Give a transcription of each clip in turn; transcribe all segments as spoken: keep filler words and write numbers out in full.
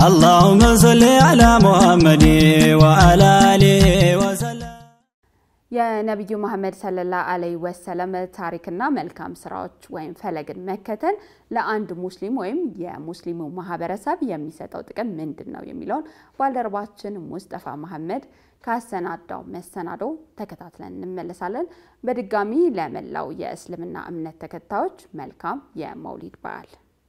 اللهم صل على محمد وعلى آله وسلم يا نبي محمد صلى الله عليه وسلم تاركنا ملكام سراج وين فلقن مكة لأند مسلم وين يا مسلم ومحابرساب يميسات أو تكن من دنا يميلون والدرباتشن مصطفى محمد كاسنادو مسنادو تكتاتلن نملسالن بدقامي لاملاو يا اسلمنا أمنة تكتاوج ملكام يا مولد بال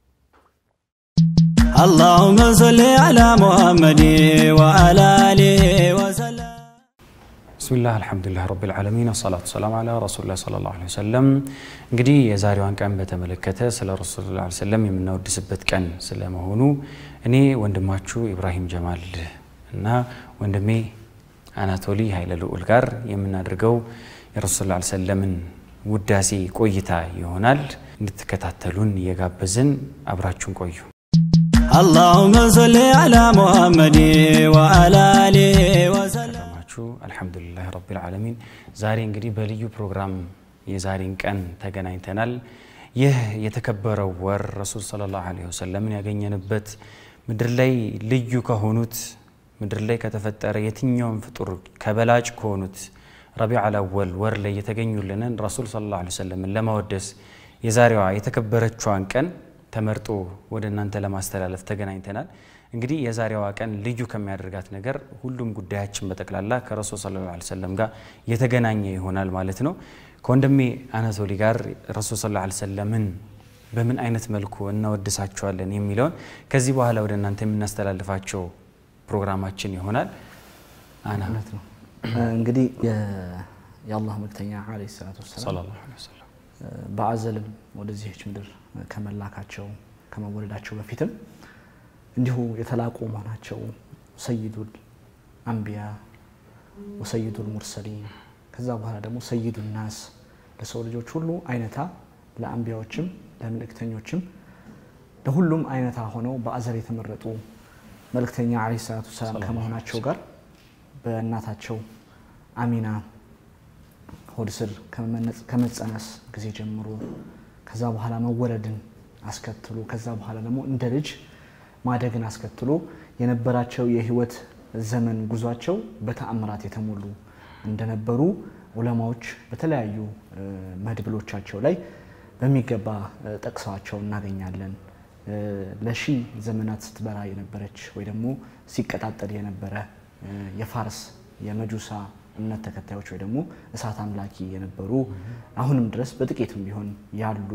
اللهم صل على محمد وعلى آله وسلم بسم الله الحمد لله رب العالمين والصلاة والسلام على رسول الله صلى الله عليه وسلم እንግዲህ የዛሬዋን ቀን በተመለከተ ስለ ረሱል ሰለላሁ ዐለይሂ ወሰለም የምናወድስበት ቀን ስለመሆኑ እኔ ወንድማችሁ ኢብራሂም ጀማል እና ወንድሜ አናቶሊ ኃይለልዑል ጋር የምናደርገው የረሱል ሰለላሁ ዐለይሂ ወሰለምን ውዳሴ ቆይታ ይሆናል እንድትከታተሉን የጋበዝን አብራችሁን ቆዩ اللهم صل على محمد وعلى آله وسلم الحمد لله رب العالمين ዛሬ እንግዲህ በልዩ ፕሮግራም የዛሬን ቀን ተገናኝተናል ይህ የተከበረው ወር ረሱል ሰለላሁ ዐለይሂ ወሰለም ያገኘንበት ምድር ላይ ልዩ ከሆኑት ምድር ላይ ከተፈጠረ የትኛውም ፍጡር ከበላጭ ከሆኑት ረቢዑል አወል ወር ላይ የተገኙልን ረሱል ሰለላሁ ዐለይሂ ወሰለም ለማወደስ የዛሬዋ የተከበረችዋን ቀን ተመርጦ ወደ እናንተ ለማስተላለፍ ተገናኝተናል እንግዲህ የዛሬዋ ቀን ልዩ ከሚያደርጋት ነገር ሁሉም ጉዳያችን በተክላላ ከረሱል ሰለላሁ ዐለይሂ ወሰለም ጋር የተገናኘ ይሆናል ማለት ነው ከወንድሜ አናቶሊ ጋር ረሱል ሰለላሁ ዐለይሂ ወሰለምን በምን አይነት መልኩ እናወድሳቸዋለን የሚለውን ከዚህ በኋላ ወደ እናንተ የምናስተላልፋቸው ፕሮግራማችን ይሆናል አናት ነው እንግዲህ የአላህ መልእክተኛ ዐለይሂ ሰላቱ ወሰለም ሰለላሁ ዐለይሂ ወሰለም በአዘልም ወደዚህች ምድር ከመላካቸው ከመወለዳቸው በፊትም እንዲሁ የተላቁ ማናቸው ሰይዱል አንቢያ ወሰይዱል ሙርሰሊን ከዛ በኋላ ደግሞ ሰይዱል ናስ ለሰው ልጆች ሁሉ አይነታ ለአንቢያዎችም ለመልእክተኞችም ለሁሉም አይነታ ሆነው በአዘል የተመረጡ መልእክተኛ ዐለይሂ ሰላቱ ወሰለም ከመሆናቸው ጋር በእናታቸው አሚና ሆድ ስር ከመጸነስ ጊዜ ጀምሮ ከዛ በኋላ መወለድን አስከትሎ ከዛ በኋላ ደግሞ እንደ ልጅ ማደግን አስከትሎ የነበራቸው የህይወት ዘመን ጉዟቸው በተአምራት የተሞሉ እንደነበሩ ዑለማዎች በተለያዩ መድብሎቻቸው ላይ በሚገባ ጠቅሰዋቸው እናገኛለን ለሺ ዘመናት ስትበራ የነበረች ወይ ደግሞ ሲቀጣጠል የነበረ የፋርስ የመጁሳ እምነት ተከታዮች ወይ ደግሞ እሳት አምላኪ የነበሩ አሁንም ድረስ በጥቂትም ቢሆን ያሉ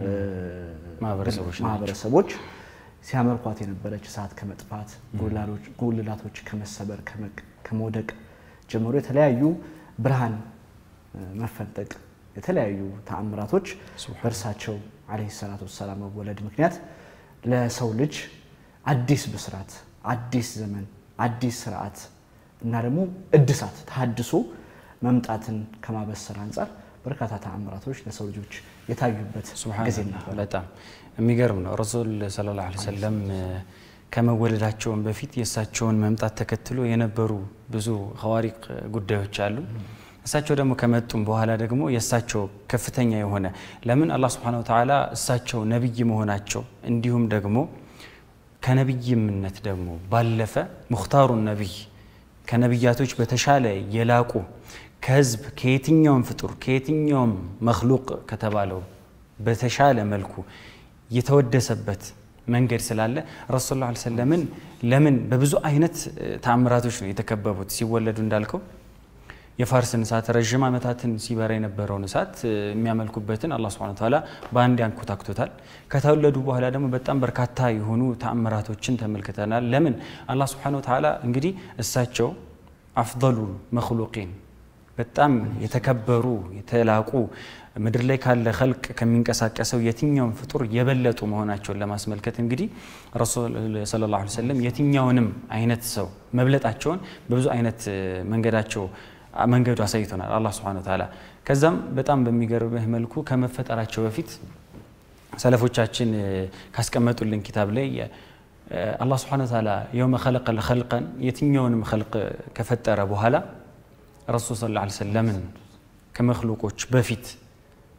ማህበረሰቦች ሲያመልኳት የነበረች እሳት ከመጥፋት ጎላሎች ጎልላቶች ከመሰበር ከመውደቅ ጀምሮ የተለያዩ ብርሃን መፈንጠቅ የተለያዩ ተአምራቶች በርሳቸው ዐለይሂ ሰላቱ ወሰለም ወለድ ምክንያት ለሰው ልጅ አዲስ ብስራት አዲስ ዘመን አዲስ ስርዓት እና ደግሞ እድሳት ተሐድሶ መምጣትን ከማበሰር አንፃር በርካታ ተአምራቶች ለሰው ልጆች የታዩበት ጊዜ ነበር በጣም የሚገርም ነው ረሱል ሰለላሁ ዐለይሂ ወሰለም ከመወለዳቸው በፊት የሳቸውን መምጣት ተከትሎ የነበሩ ብዙ ኸዋሪቅ ጉዳዮች አሉ እሳቸው ደግሞ ከመጡም በኋላ ደግሞ የሳቸው ከፍተኛ የሆነ ለምን አላህ Subhanahu Wa Ta'ala እሳቸው ነብይ መሆናቸው እንዲሁም ደግሞ ከነብይነት ደግሞ ባለፈ ሙኽታሩ ነብይ ከነብያቶች በተሻለ የላቁ ከህዝብ ከየትኛውም ፍጡር ከየትኛውም መخلوق ከተባለው በተሻለ መልኩ የተወደሰበት መንገድ ስላለ ረሱል ሰለላሁ ዐለይሂ ወሰለም ለምን በብዙ አይነት ተአምራቶች ነው የተከበቡት ሲወለዱ እንዳልከው የፋርስን እሳት ረጅም አመታትን ሲበራ የነበረውን እሳት የሚያመልኩበትን አላህ Subhanahu Wa Ta'ala ባንድ ያንኩታክቶታል ከተወለዱ በኋላ ደግሞ በጣም በርካታ የሆኑ ተአምራቶችን ተመልክተናል ለምን አላህ Subhanahu Wa Ta'ala እንግዲህ እሳቸው አፍضሉ መخلوقين በጣም የተከበሩ የተላቁ ምድር ላይ ካለ خلق ከሚንቀሳቀሰው የትኛውም ፍጡር የበለጡ መሆናቸውን ለማስመልከት እንግዲህ ረሱል ሰለላሁ ዐለይሂ ወሰለም የትኛውንም አይነት ሰው መብለጣቸውን በብዙ አይነት መንገዳቸው መንገዱ አሳይቶናል አላህ Subhanahu Wa Ta'ala ከዛም በጣም በሚገርምህ መልኩ ከመፈጠራቸው በፊት ሰለፎቻችን ካስቀመጡልን ኪታብ ላይ አላህ Subhanahu Wa Ta'ala يوم خلق الخلق የትኛውንም خلق ከፈጠረ በኋላ ረሱል ሰለላሁ ዐለይሂ ወሰለም ከመخلوቆች በፊት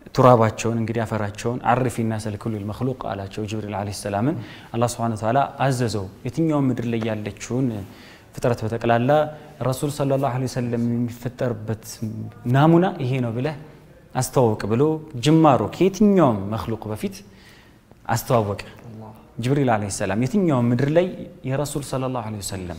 ቱራባቸውን እንግዲህ አፈራቸውን አርፊና ሰልኩል المخلوق አላቸው ጅብሪል አለይሂ ሰላምን አላህ Subhanahu Wa Ta'ala አዘዘው የትኛው ምድር ላይ ያለችውን ፍጥረት በተቀላላ ረሱል ሰለላሁ ዐለይሂ ወሰለም የሚፈጠርበት ናሙና ይሄ ነው ብለህ አስተዋወቅ ብሎ ጅማሮ ከየትኛው مخلوق በፊት አስተዋወቀ ጅብሪል አለይሂ ሰላም የትኛው ምድር ላይ የረሱል ሰለላሁ ዐለይሂ ወሰለም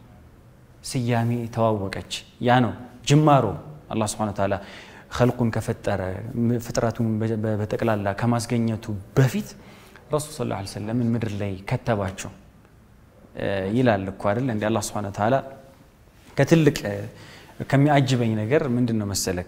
ስያሜ ተዋወቀች ያ ነው ጅማሮ አላህ Subhanahu Wa Ta'ala خلقን ከፈጠረ ፍጥረቱን በተቀላላ ከማስገኘቱ በፊት ረሱል ሰለላሁ ዐለይሂ ወሰለም ምድር ላይ ከተባቸው ይላል እኮ አይደል እንደ አላህ Subhanahu Wa Ta'ala ከትልቅ ከሚያጅበኝ ነገር ምንድነው መሰለክ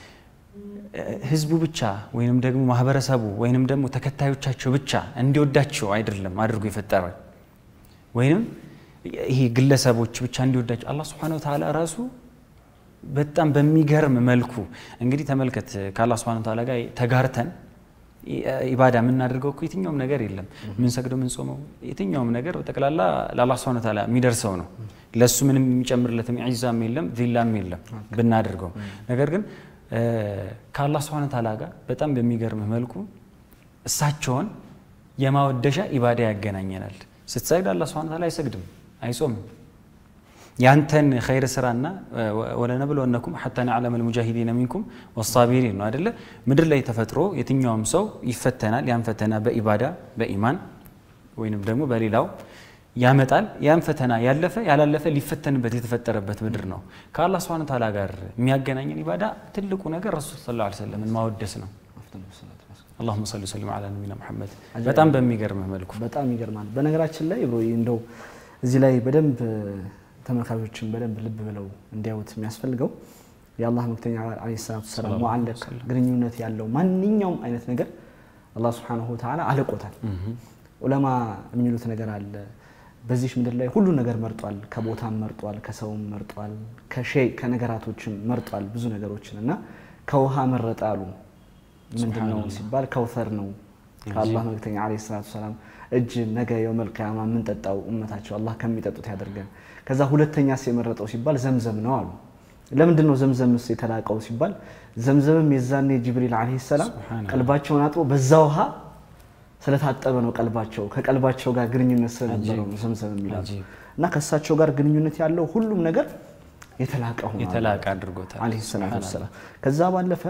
ህዝቡ ብቻ ወይንም ደግሞ ማህበረሰቡ ወይንም ደግሞ ተከታዮቻቸው ብቻ እንዲወዳቸው አይደለም አድርጎ የፈጠረው ወይንም ይሄ ግለሰቦች ብቻ እንዲወዳቸው አላህ Subhanahu Wa Ta'ala ራሱ በጣም በሚገርም መልኩ እንግዲህ ተመልከት ከአላህ Subhanahu Wa Ta'ala ጋር ተጋርተን ኢባዳ ምን እናደርገው እኮ የትኛውም ነገር የለም ምን ሰግዶ ምን ጾመው የትኛውም ነገር በተቀላላ ለአላህ Subhanahu Wa Ta'ala የሚደርሰው ነው ለሱ ምንም የሚጨምርለትም ኢዛም የለም ዚላም የለም ብናደርገው ነገር ግን ከአላህ Subhanahu Wa Ta'ala ጋር በጣም በሚገርም መልኩ እሳቸውን የማወደሻ ኢባዳ ያገናኘናል ስትሰግድ አላህ Subhanahu Wa Ta'ala አይሰግድም አይጾምም ያንተን ኸይር ስራና ወለነብለወነኩም حتى نعلم المجاهدين منكم والصابرين ነው አይደለ ምድር ላይ ተፈጥሮ የትኛውም ሰው ይፈተናል ያን ፈተና በኢባዳ በኢማን ወይንም ደግሞ በሌላው ያመጣል ያን ፈተና ያለፈ ያላለፈ ሊፈተንበት የተፈጠረበት ምድር ነው ከአላህ Subhanahu Wa Ta'ala ጋር የሚያገናኘን ኢባዳ ትልቁ ነገር ረሱል ሰለላሁ ዐለይሂ ወሰለም ማወደስ ነው اللهم صل وسلم على نبينا محمد በጣም በሚገርም መልኩ በጣም ይገርማል በነገራችን ላይ ብሮ እንደው እዚህ ላይ በደንብ ተመልካቾችን በደንብ ልብ ብለው እንዲያዩት የሚያስፈልገው የአላህ መልእክተኛ አለይሂ ሰላቱ ሰላም ሙአለቅ ግንኙነት ያለው ማንኛውም አይነት ነገር አላህ Subhanahu Wa Ta'ala አለቆታል ዑለማ የሚሉት ነገር አለ በዚህ ምድር ላይ ሁሉ ነገር መርጧል ከቦታም መርጧል ከሰውም መርጧል ከሸይ ከነገራቶችም መርጧል ብዙ ነገሮችንና ከውሃ መረጣሉ ምንድነው ሲባል ከውፈር ነው ከአላህ መልእክተኛ አለይሂ ሰላቱ ሰላም እጅ ነገ የውመል ቂያማ ምን ተጣው ኡመታቸው አላህ ከሚጠጡት ያደርገን ከዛ ሁለተኛስ የመረጠው ሲባል ዘምዘም ነው አሉ ለምንድነው ዘምዘምስ የተላቀው ሲባል ዘምዘምም የዛኔ ጅብሪል አለይሂ ሰላም ቀልባቸውን አጥቦ በዛ ውሃ ስለታጠበ ነው ቀልባቸው ከቀልባቸው ጋር ግንኙነት ስለነበረው ዘምዘም የሚላል እና ከሳቸው ጋር ግንኙነት ያለው ሁሉም ነገር የተላቀ ሆኖ የተላቀ አድርጎታል አለይሂ ሰላቱ ሰላም ከዛ ባለፈ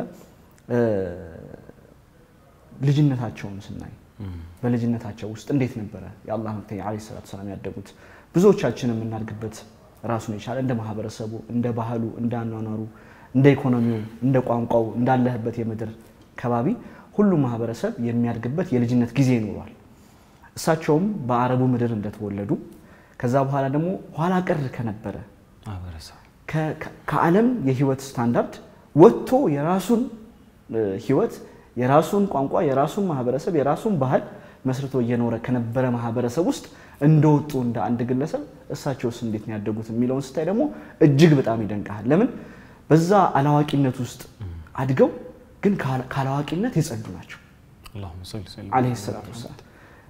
ልጅነታቸውን ስናይ በልጅነታቸው ውስጥ እንዴት ነበር የአላህ መልእክተኛ አለይሂ ሰላቱ ሰላም ያደጉት ብዙዎቻችን የምናድግበት ራሱን ይቻለ እንደ ማህበረሰቡ እንደ ባህሉ እንደ አኗኗሩ እንደ ኢኮኖሚው እንደ ቋንቋው እንዳለህበት የምድር ከባቢ ሁሉ ማህበረሰብ የሚያድግበት የልጅነት ጊዜ ይኖራል እሳቸውም በአረቡ ምድር እንደተወለዱ ከዛ በኋላ ደግሞ ኋላ ቀር ከነበረ ማህበረሰብ ከዓለም የህይወት ስታንዳርድ ወጥቶ የራሱን ህይወት የራሱን ቋንቋ የራሱን ማህበረሰብ የራሱን ባህል መስርቶ እየኖረ ከነበረ ማህበረሰብ ውስጥ እንደወጡ እንደ አንድ ግለሰብ እሳቸውስ እንዴት ነው ያደጉት የሚለውን ስታይ ደግሞ እጅግ በጣም ይደንቃል ለምን በዛ አላዋቂነት ውስጥ አድገው ግን ካላዋቂነት የጸዱ ናቸው اللهم صل وسلم عليه الصلاه والسلام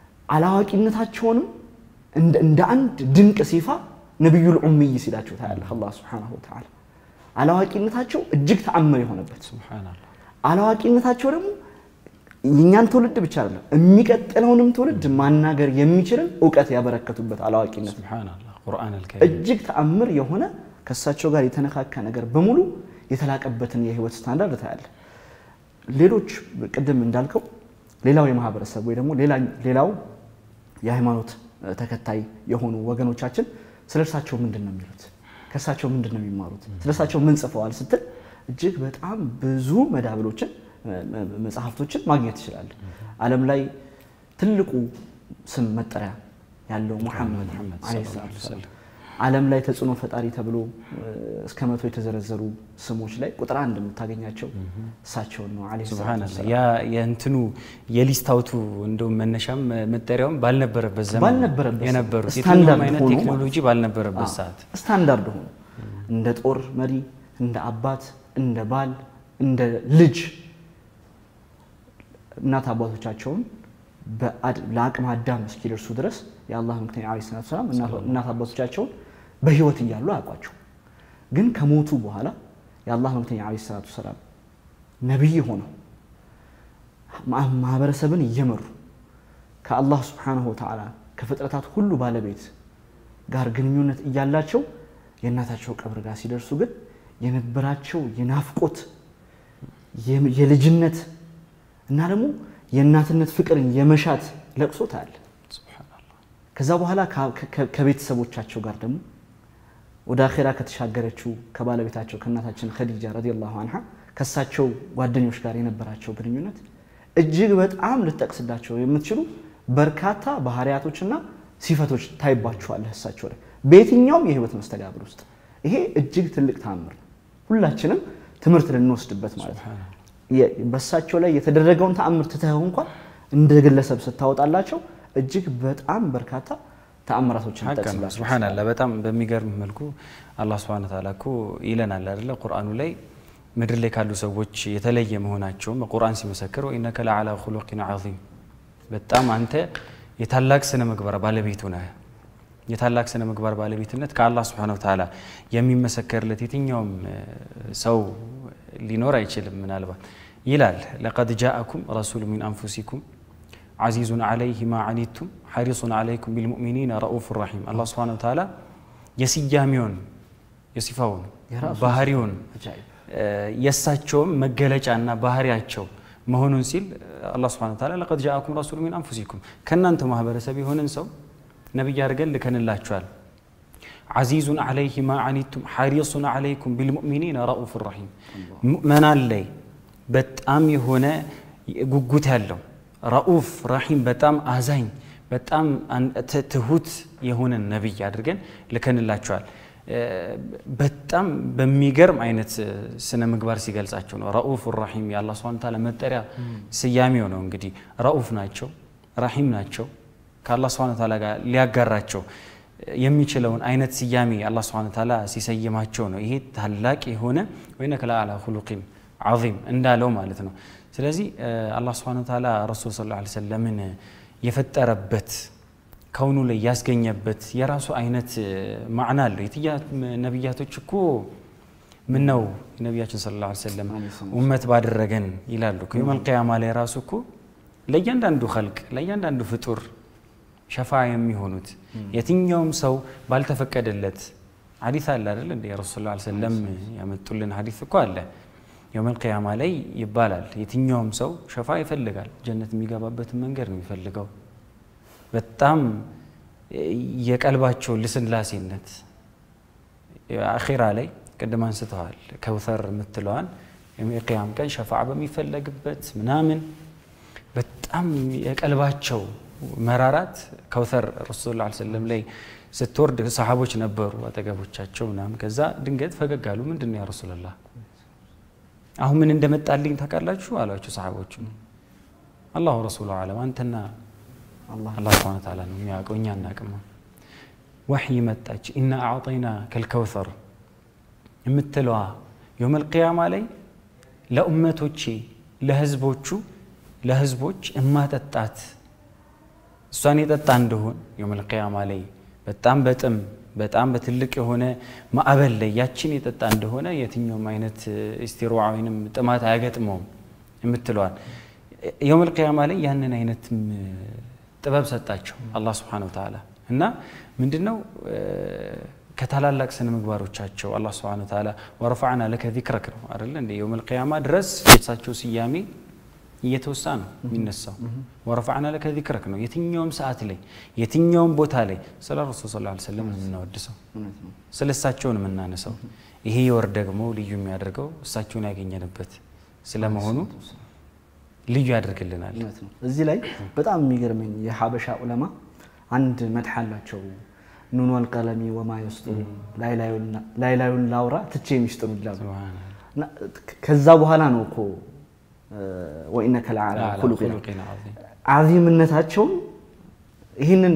አላዋቂነታቸውንም እንደ እንደ አንድ ድንቅ ሲፋ ነብዩል ኡምይ ሲላቸው ታያለህ አላህ Subhanahu Wa Ta'ala አላዋቂነታቸው እጅግ ተአምር የሆነበት ሱብሃንአላህ አላዋቂነታቸው ደግሞ የኛን ትውልድ ብቻ አይደለም የሚቀጥለውንም ትውልድ ማናገር የሚችልን ዕውቀት ያበረከቱበት አላዋቂነት ሱብሃንአላህ ቁርአን አልከሪም እጅግ ተአምር የሆነ ከሳቸው ጋር የተነካካ ነገር በሙሉ የተላቀበትን የህይወት ስታንዳርድ ታያለ ሌሎች ቅድም እንዳልከው ሌላው የማህበረሰብ ወይ ደግሞ ሌላ ሌላው የሃይማኖት ተከታይ የሆኑ ወገኖቻችን ስለርሳቸው ምንድነው የሚሉት ከሳቸው ምንድነው የሚማሩት ስለርሳቸው ምን ጽፈዋል ስትል እጅግ በጣም ብዙ መዳብሎችን መጽሐፍቶችን ማግኘት ይችላል ዓለም ላይ ትልቁ ስም መጠሪያ ያለው ሙሐመድ አለይሂ ሰላም ዓለም ላይ ተጽኖ ፈጣሪ ተብሎ እስከ መቶ የተዘረዘሩ ስሞች ላይ ቁጥር አንድ የምታገኛቸው እሳቸው ነው አለይሂ ሱብሃንአላህ ያ የእንትኑ የሊስታውቱ እንደው መነሻም መጠሪያውም ባልነበረበት ዘመን ባልነበረበት የነበሩት የትኛውም አይነት ቴክኖሎጂ ባልነበረበት ሰዓት ስታንዳርድ ሆኖ እንደ ጦር መሪ እንደ አባት እንደ ባል እንደ ልጅ እናት አባቶቻቸውን በአቅመ አዳም እስኪደርሱ ድረስ የአላህ መልእክተኛ አለይሂ ሰላም እናት አባቶቻቸውን በህይወት እያሉ አቋቸው ግን ከሞቱ በኋላ የአላህ መልእክተኛ አለይሂ ሰላም ነብይ ሆነው ማህበረሰብን እየመሩ ከአላህ Subhanahu Wa Ta'ala ከፍጥረታት ሁሉ ባለቤት ጋር ግንኙነት እያላቸው የእናታቸው ቀብር ጋር ሲደርሱ ግን የነበራቸው የናፍቆት የልጅነት እና ደግሞ የእናትነት ፍቅርን የመሻት ለቅሶ ታል ሱብሃንአላህ ከዛ በኋላ ከቤተሰቦቻቸው ጋር ደግሞ ወደ አኺራ ከተሻገረችው ከባለቤታቸው ከእናታችን ኸዲጃ ረዲየላሁ ዐንሃ ከሳቸው ጓደኞች ጋር የነበራቸው ግንኙነት እጅግ በጣም ልትጠቅስላቸው የምትችሉ በርካታ ባህሪያቶችና ሲፈቶች ታይባቸዋል እሳቸው ላይ በየትኛውም የህይወት መስተጋብር ውስጥ ይሄ እጅግ ትልቅ ተአምር ሁላችንም ትምርት ልንወስድበት ማለት ነው በእሳቸው ላይ የተደረገውን ተአምር ተተው እንኳን እንደ ግለሰብ ስታወጣላቸው እጅግ በጣም በርካታ ተአምራቶችን ተጠቅላቸው ሱብሃንአላህ በጣም በሚገርም መልኩ አላህ Subhanahu Wa Ta'ala እኮ ይለናል አይደለ ቁርአኑ ላይ ምድር ላይ ካሉ ሰዎች የተለየ መሆናቸው በቁርአን ሲመሰክር ወኢነከ ለዓላ ኹሉቂን ዐዚም በጣም አንተ የታላቅ ስነ ምግባር ባለቤት ነህ የታላቅ ስነ ምግባር ባለቤትነት ከአላህ Subhanahu Wa Ta'ala የሚመሰከርለት የትኛውም ሰው ሊኖር አይችልም ምናልባት ይላል ለቀድ ጃአኩም ረሱሉ ሚን አንፉሲኩም عزيز عليه ما عنيتم حريص عليكم بالمؤمنين رؤوف رحيم الله سبحانه وتعالى يسياميون يصفون ባህሪውን የሳቸውም መገለጫና ባህሪያቸው መሆኑን ሲል አላህ Subhanahu Wa Ta'ala لقد جاءكم رسول من انفسكم ከናንተ ማህበረሰብ የሆነን ሰው ነብይ አድርገን ልከንላችኋል عزيز عليه ما عنيتم حريص عليكم بالمؤمنين رؤوف رحيم ሙእመናን ላይ በጣም የሆነ ጉጉት ያለው رؤوف رحيم በጣም አዛኝ በጣም ትሁት የሆነ ነብይ አድርገን ልከንላችኋል በጣም በሚገርም አይነት ስነ ምግባር ሲገልጻቸው ነው رؤوف رحيم ያላህ Subhanahu Wa Ta'ala መጠሪያ ስያሜው ነው እንግዲህ رؤوف ናቸው رحيم ናቸው ከአላህ Subhanahu Wa Ta'ala ጋር ሊያጋራቸው የሚችለውን አይነት ስያሜ አላህ Subhanahu Wa Ta'ala ሲሰየማቸው ነው ይሄ ታላቅ የሆነ ወይነከ ለዓላ ኹሉቂን ዐዚም እንዳለው ማለት ነው ስለዚህ አላህ Subhanahu Wa Ta'ala ረሱል ሰለላሁ ዐለይሂ ወሰለምን የፈጠረበት ከውኑ ላይ ያስገኘበት የራሱ አይነት ማዕና አለው የትያ ነብያቶች እኮ ምን ነው ነብያችን ሰለላሁ ዐለይሂ ወሰለም ኡመት ባደረገን ይላሉ ከየውመል ቂያማ ላይ ራሱ እኮ ለእያንዳንዱ ኸልቅ ለእያንዳንዱ ፍጡር ሸፋዓ የሚሆኑት የትኛውም ሰው ባልተፈቀደለት ሐዲስ አለ አይደል እንደ ረሱል ሰለላሁ ዐለይሂ ወሰለም ያመጡልን ሐዲስ እኮ አለ የውመል ቂያማ ላይ ይባላል የትኛውም ሰው ሸፋዓ ይፈልጋል ጀነት የሚገባበት መንገድ ነው የሚፈልገው በጣም የቀልባቸው ልስላሴነት አኺራ ላይ ቀደም አንስተዋል ከውተር ምትለዋን የቂያም ቀን ሸፋዓ በሚፈልግበት ምናምን በጣም የቀልባቸው መራራት ከውተር ረሱል ሰለላሁ ዐለይሂ ወሰለም ላይ ስትወርድ ሰሃቦች ነበሩ አጠገቦቻቸው ምናምን ከዛ ድንገት ፈገግ አሉ ምንድነው ያ ረሱላህ አሁን ምን እንደመጣልኝ ታውቃላችሁ አሏቸው ሰሃቦቹ አላሁ ረሱሉ ዓለም አንተና አላህ አላህ Subhanahu Wa Ta'ala ነው የሚያውቀው እኛ እናቅም ወህይ መጣች ኢና አዕጠይና ከልከውተር የምትለዋ የውመል ቂያማ ላይ ለኡመቶቼ ለህዝቦቹ ለህዝቦች እማጠጣት እሷን የጠጣ እንደሆነ የውመል ቂያማ ላይ በጣም በጥም በጣም በትልቅ የሆነ ማዕበል ላይ ያችን የጠጣ እንደሆነ የትኛውም አይነት ኢስቲሩዓ ወይንም ጥማት አያገጥመውም የምትለዋል የውመል ቂያማ ላይ ያንን አይነት ጥበብ ሰጣቸው አላህ Subhanahu Wa Ta'ala እና ምንድነው ከታላላቅ ስነ ምግባሮቻቸው አላህ Subhanahu Wa Ta'ala ወረፈعنا لك ذكرك ነው አይደል እንደ የውመል ቂያማ ድረስ የሳቸው ስያሜ እየተወሳ ነው የሚነሳው ወረፈعنا لك ذكرك ነው የትኛውም ሰዓት ላይ የትኛውም ቦታ ላይ ስለ ረሱል ሰለላሁ ዐለይሂ ወሰለም እናወድሰው ስለሳቸው ነው የምናነሳው ይሄ ወር ደግሞ ልዩ የሚያደርገው እሳቸውን ያገኘንበት ስለመሆኑ ልዩ ያደርግልናል እዚህ ላይ በጣም የሚገርመኝ የሐበሻ ዑለማ አንድ መድህ አላቸው ኑኑ አልቀለሚ ወማ ይስጥሩ ላይ ላዩን ላውራ ትቼ የሚስጥሩ ይላሉ ከዛ በኋላ ነው እኮ ወኢነከ ለዓላ ኹሉቂን ዐዚምነታቸው ይሄንን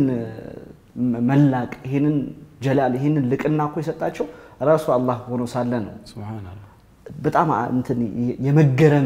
መላቅ ይሄንን ጀላል ይሄንን ልቅና እኮ የሰጣቸው ራሱ አላህ ሆኖ ሳለ ነው ሱብሃንአላህ በጣም እንትን የመገረም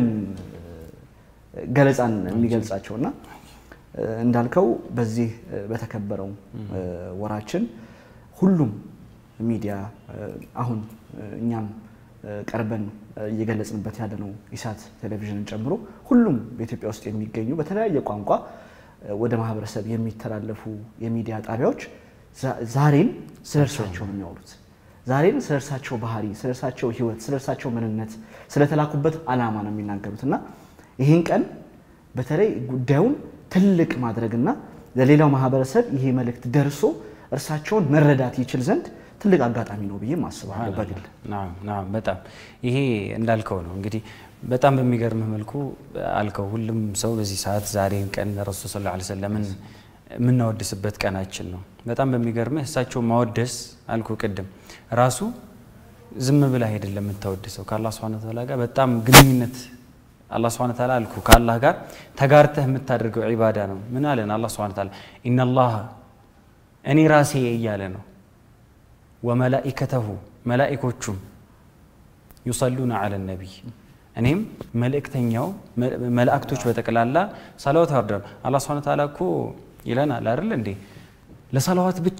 ገለጻን የሚገልጻቸውና እንዳልከው በዚህ በተከበረው ወራችን ሁሉም ሚዲያ አሁን እኛም ቀርበን እየገለጽንበት ያለነው ኢሳት ቴሌቪዥንን ጨምሮ ሁሉም በኢትዮጵያ ውስጥ የሚገኙ በተለያየ ቋንቋ ወደ ማህበረሰብ የሚተላለፉ የሚዲያ ጣቢያዎች ዛሬን ስለርሳቸው ነው የሚያወሩት ዛሬን ስለርሳቸው ባህሪ ስለርሳቸው ህይወት ስለርሳቸው ምንነት ስለተላኩበት አላማ ነው የሚናገሩትና ይሄን ቀን በተለይ ጉዳዩን ትልቅ ማድረግና ለሌላው ማህበረሰብ ይሄ መልእክት ደርሶ እርሳቸውን መረዳት ይችል ዘንድ ትልቅ አጋጣሚ ነው ብዬ ማስባለሁ በግል ናም ናም በጣም ይሄ እንዳልከው ነው እንግዲህ በጣም በሚገርም መልኩ አልከው ሁሉም ሰው በዚህ ሰዓት ዛሬን ቀን ረሱል ሰለላሁ ዐለይሂ ወሰለም ምን ወድስበት ቀናችን ነው በጣም በሚገርም እሳቸው ማወደስ አልኩ ቀደም ራሱ ዝም ብላ አይደለም የምታወድሰው ከአላህ Subhanahu Wa Ta'ala ጋር በጣም ግንኙነት አላህ Subhanahu Wa Ta'ala አልኩ ከአላህ ጋር ተጋርተህ የምታደርገው ዒባዳ ነው ምን አለን አላህ Subhanahu Wa Ta'ala ኢነላህ እኔ ራሴ እያለ ነው ወመላኢከተሁ መላኢኮቹም ይصلون على النبي እኔም መልእክተኛው መላእክቶች በተቀላላ ሰላዋት አወርዳለሁ አላህ Subhanahu Wa Ta'ala እኮ ይለናል አይደል እንዴ ለሰላዋት ብቻ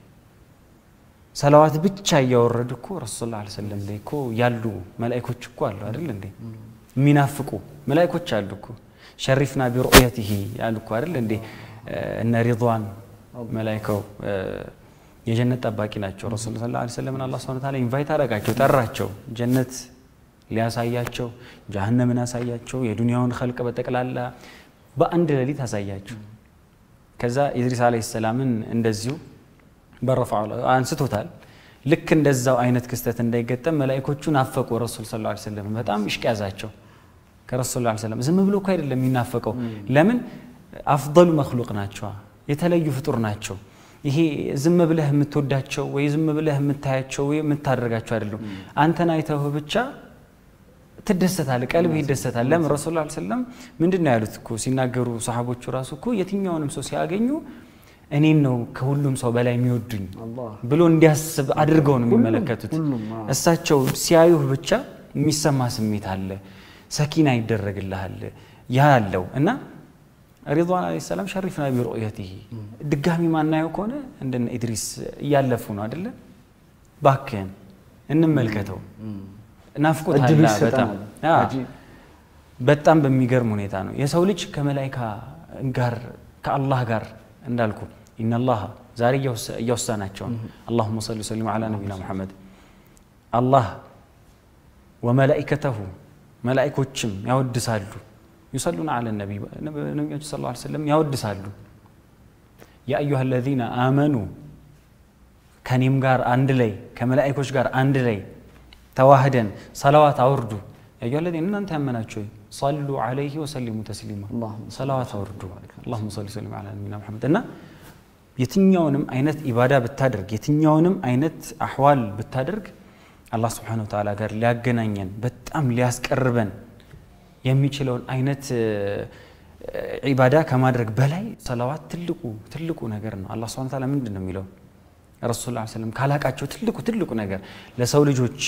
ሰላዋት ብቻ ያወረዱ እኮ ረሱል ሰለላሁ ዐለይሂ ወሰለም ላይ እኮ ያሉ መላእክቶች እኮ አሉ አይደል እንዴ ሚናፍቁ መላእክቶች አሉ እኮ ሸሪፍና ቢሩእየቲሂ ያሉ እኮ አይደል እንዴ እነ ሪድዋን መላእክው የጀነት ጠባቂ ናቸው ረሱል ሰለላሁ ዐለይሂ ወሰለም አላህ Subhanahu Wa Ta'ala ኢንቫይት አደረጋቸው ጠራቸው ጀነት ሊያሳያቸው ጀሃነምን አሳያቸው የዱንያውን ኸልቅ በተቀላላ በአንድ ሌሊት አሳያቸው ከዛ ኢድሪስ አለይሂ ሰላምን እንደዚሁ በረፋው አንስቶታል ልክ እንደዛው አይነት ክስተት እንዳይገጠም መላእክቶቹን አፈቁ ረሱል ሰለላሁ ዐለይሂ ወሰለም በጣም ይሽቃዛቸው ከረሱል ሰለላሁ ዐለይሂ ወሰለም ዝም ብሎ እኮ አይደለም የሚናፈቀው ለምን አፍضل مخلوق ናቸው የተለዩ ፍጡር ናቸው ይሄ ዝም ብለህ የምትወዳቸው ወይ ዝም ብለህ የምታያቸው ወይ የምታደርጋቸው አይደለም አንተን አይተው ብቻ ተደሰታል ቀልብህ ይደሰታል ለምን ረሱል ሰለላሁ ዐለይሂ ወሰለም ምንድነው ያሉት እኮ ሲናገሩ ሰሃቦቹ ራሱ እኮ የትኛውንም ሰው ሲያገኙ እኔን ነው ከሁሉም ሰው በላይ የሚወዱኝ ብሎ እንዲያስብ አድርገው ነው የሚመለከቱት እሳቸው ሲያዩህ ብቻ የሚሰማ ስሜት አለ ሰኪና ይደረግልሃል ያለው እና ሪድዋን አለይሂ ሰላም ሸሪፍና ቢሩእየቲሂ ድጋሚ ማናየው ከሆነ እንደነ ኢድሪስ ያለፉ ነው አይደለ ባከን እንመልከተው ናፍቆት አለ በጣም በጣም በሚገርም ሁኔታ ነው የሰው ልጅ ከመላእክታ ጋር ከአላህ ጋር እንዳልኩ ኢነላህ ዛሬ ያወሳናቸው اللهم صل وسلم على نبينا محمد الله وملائكته ملائكቶችም ያወድሳሉ يصلون على النبي النبي صلى الله عليه وسلم ያወድሳሉ يا ايها الذين امنوا ከኔም ጋር አንድ ላይ ከመላእክቶች ጋር አንድ ላይ ተዋህደን ሰላዋት አውርዱ يا ايها الذين انت امنوا صلوا عليه وسلموا تسليما صلوات አውርዱ اللهم صل وسلم على نبينا محمد እና የትኛውንም አይነት ኢባዳ ብታደርግ የትኛውንም አይነት አህዋል ብታደርግ አላህ Subhanahu Wa Ta'ala ጋር ሊያገናኘን በጣም ሊያስቀርበን የሚችለውን አይነት ኢባዳ ከማድረግ በላይ ሰላዋት ትልቁ ትልቁ ነገር ነው አላህ Subhanahu Wa Ta'ala ምንድነው የሚለው ረሱል ሰለላሁ ዐለይሂ ወሰለም ካላቃቸው ትልቁ ትልቁ ነገር ለሰው ልጆች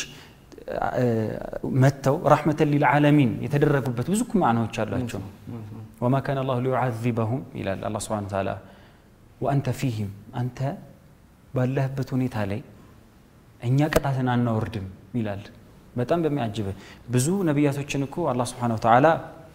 መተው ረህመተን ሊልዓለሚን የተደረጉበት ብዙ ማዕናዎች አሏቸው وما كان الله ليعذبهم الى الله سبحانه وتعالى وانت فيهم انت ባለህበት ሁኔታ ላይ እኛ ቀጣተና እናወርድም ይላል በጣም በሚያጅበ ብዙ ነብያቶችን እኮ አላህ Subhanahu Wa Ta'ala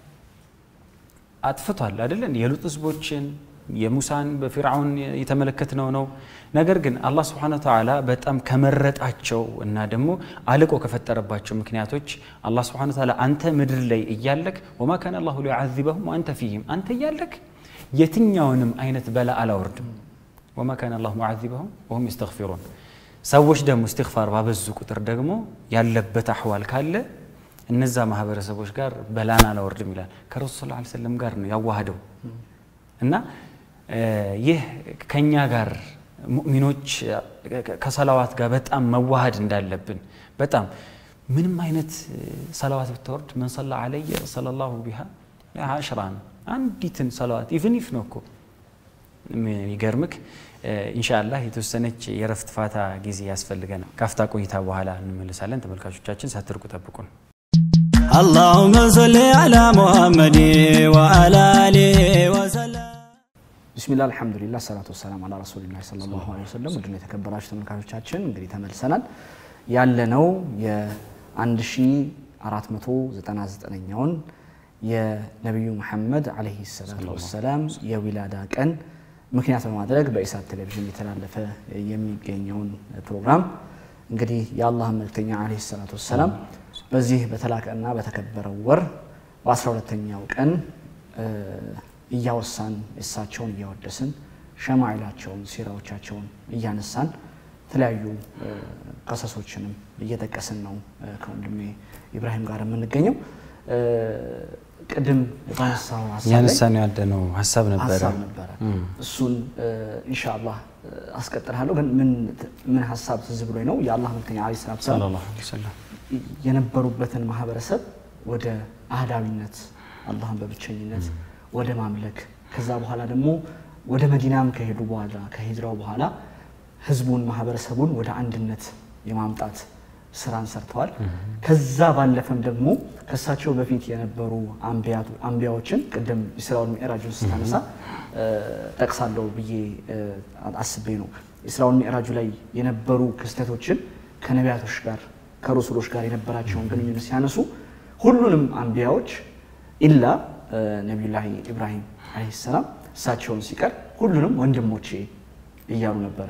አጥፍቷል አይደል የሉጥ ህዝቦችን የሙሳን በፍርዓውን የተመለከተነው ነው ነገር ግን አላህ Subhanahu Wa Ta'ala በጣም ከመረጣቸው እና ደግሞ አልቆ ከፈጠረባቸው ምክንያቶች አላህ Subhanahu Wa Ta'ala አንተ ምድር ላይ እያለክ وما كان الله ليعذبهم وانت فيهم አንተ እያለክ የትኛውንም አይነት በላ አላወርድም وما كان الله معذبهم وهم يستغفرون ሰዎች ደግሞ استغفار ባበዙ ቁጥር ደግሞ ያለበት አህዋል ካለ እነዛ ማህበረሰቦች ጋር በላና አላወርድም ይላል ከረሱል ሰለላሁ ዐለይሂ ወሰለም ጋር ነው ያዋሃደው እና ይህ ከኛ ጋር ሙእሚኖች ከሰላዋት ጋር በጣም መዋሃድ እንዳለብን በጣም ምንም አይነት ሰላዋት ብትወርድ من صلى عليه صلى الله بها عشرة አንዲትን ሰላዋት ኢቭን ኢፍ ነው እኮ ይገርምክ ኢንሻአላህ የተወሰነች የረፍት ፋታ ጊዜ ያስፈልገናል ካፍታ ቆይታ በኋላ እንመለሳለን ተመልካቾቻችን ሳትርቁ ጠብቁን اللهم صل على محمد وعلى اله وسلم بسم الله الحمد لله الصلاه والسلام على رسول الله صلى الله عليه وسلم ودنا የተከበራችሁ ተመልካቾቻችን እንግዲህ ተመልሰናል ያለነው አንድ ሺህ አራት መቶ ዘጠና ዘጠነኛውን የነብዩ መሐመድ አለይሂ ሰላቱ ወሰላም የዊላዳ ቀን ምክንያት በማድረግ በኢሳት ቴሌቪዥን የተላለፈ የሚገኘውን ፕሮግራም እንግዲህ የአላህ መልእክተኛ አለይሂ ሰላቱ ወሰላም በዚህ በተላከና በተከበረው ወር በ12ኛው ቀን እያወሳን እሳቸውን እያወደስን ሸማዒላቸውን ሲራዎቻቸውን እያነሳን ተለያዩ ቀሰሶችንም እየተቀሰን ነው ከወንድሜ ኢብራሂም ጋር የምንገኘው ቅድም ባንሳው ሐሳብ ያነሳን ያደነው ሐሳብ ነበር እሱን ኢንሻአላህ አስቀጥራለሁ ግን ምን ምን ሐሳብ ትዝ ብሎኝ ነው የአላህ መልእክተኛ አለይሂ ሰላቱ ወሰላም የነበሩበትን ማህበረሰብ ወደ አህዳዊነት አላህን በብቸኝነት ወደ ማምለክ ከዛ በኋላ ደግሞ ወደ መዲናም ከሄዱ በኋላ ከሂጅራው በኋላ ህዝቡን ማህበረሰቡን ወደ አንድነት የማምጣት ስራን ሰርተዋል ከዛ ባለፈም ደግሞ ከሳቸው በፊት የነበሩ አንቢያቱ አንቢያዎችን ቀደም ኢስራኡል ሚዕራጅ ውስጥ ታነሳ ተቀሳለው ብዬ አስቤ ነው ኢስራኡል ሚዕራጅ ላይ የነበሩ ክስተቶችን ከነቢያቶች ጋር ከረሱሎች ጋር የነበራቸውን ግንኙነት ሲያነሱ ሁሉንም አንቢያዎች ኢላ ነብዩላህ ኢብራሂም አለይሂ ሰላም እሳቸውን ሲቀር ሁሉንም ወንድሞቼ እያሉ ነበር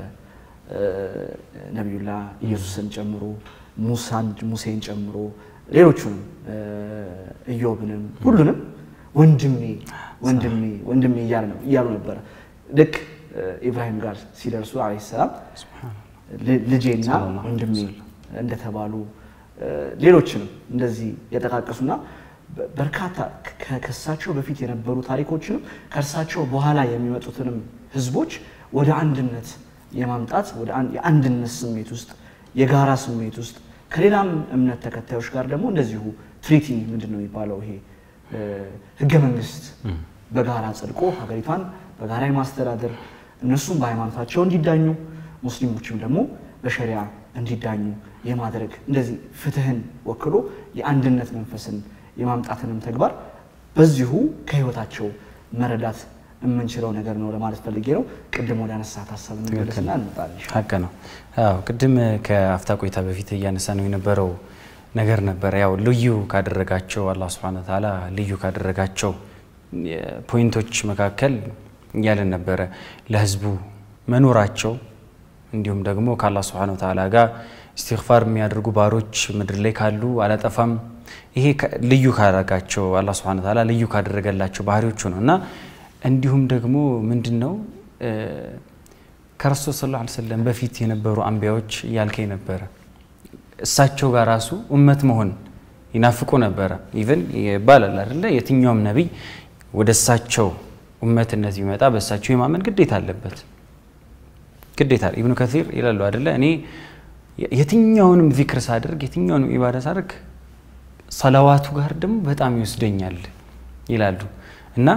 ነብዩላህ ኢየሱስን ጨምሮ ሙሳን ሙሴን ጨምሮ ሌሎቹንም ኢዮብንም ሁሉንም ወንድሜ ወንድሜ ወንድሜ እያሉ ነው እያሉ ነበር ልክ ኢብራሂም ጋር ሲደርሱ አለይሂ ሰላም ልጄና ወንድሜ እንደተባሉ ሌሎችንም እንደዚህ የተቃቀሱና በርካታ ከከሳቸው በፊት የነበሩ ታሪኮችንም ከርሳቸው በኋላ የሚመጡትንም ህዝቦች ወደ አንድነት የማምጣት ወደ አንድነት ስሜት ውስጥ የጋራ ስሜት ውስጥ ከሌላም እምነት ተከታዮች ጋር ደግሞ እንደዚሁ ትሪቲ ምንድነው የሚባለው ይሄ ህገ መንግስት በጋራ ጸድቆ ሀገሪቷን በጋራ የማስተዳደር እነሱም በሃይማኖታቸው እንዲዳኙ ሙስሊሞችም ደግሞ በሸሪዓ እንዲዳኙ የማድረግ እንደዚህ ፍትህን ወክሎ የአንድነት መንፈስን የማምጣትንም ተግባር በዚሁ ከህይወታቸው መረዳት የምንችለው ነገር ነው ለማለት ፈልጌ ነው ቅድም ወደ አነሳት ሐሳብ እንመለስና እንጣልሽ ሐቅ ነው አዎ ቅድም ከአፍታ ቆይታ በፊት ያነሳነው የነበረው ነገር ነበር ያው ልዩ ካደረጋቸው አላህ Subhanahu Wa Ta'ala ልዩ ካደረጋቸው ፖይንቶች መካከል ያለን ነበር ለህዝቡ መኖራቸው እንዲሁም ደግሞ ከአላህ Subhanahu Wa Ta'ala ጋር استغفار የሚያደርጉ ባሮች ምድር ላይ ካሉ አላጠፋም ይሄ ልዩ ካደረጋቸው አላህ Subhanahu Wa Ta'ala ልዩ ካደረገላቸው ባህሪዎቹ ነውና እንዲሁም ደግሞ ምንድነው ከረሱል ሰለላሁ ዐለይሂ ወሰለም በፊት የነበሩ አንቢያዎች ያልከኝ ነበር እሳቸው ጋር ራሱ ኡመት መሆን ይናፍቁ ነበር ኢቭን ይባላል አይደለ የትኛውም ነብይ ወደ እሳቸው ኡመትነት ይመጣ በእሳቸው የማመን ግዴታ አለበት ግዴታ ኢብኑ ከሲር ይላሉ አይደለ እኔ የትኛውንም ዚክር ሳደርግ የትኛውንም ኢባዳ ሳደርግ ሰላዋቱ ጋር ደግሞ በጣም ይወስደኛል ይላሉ እና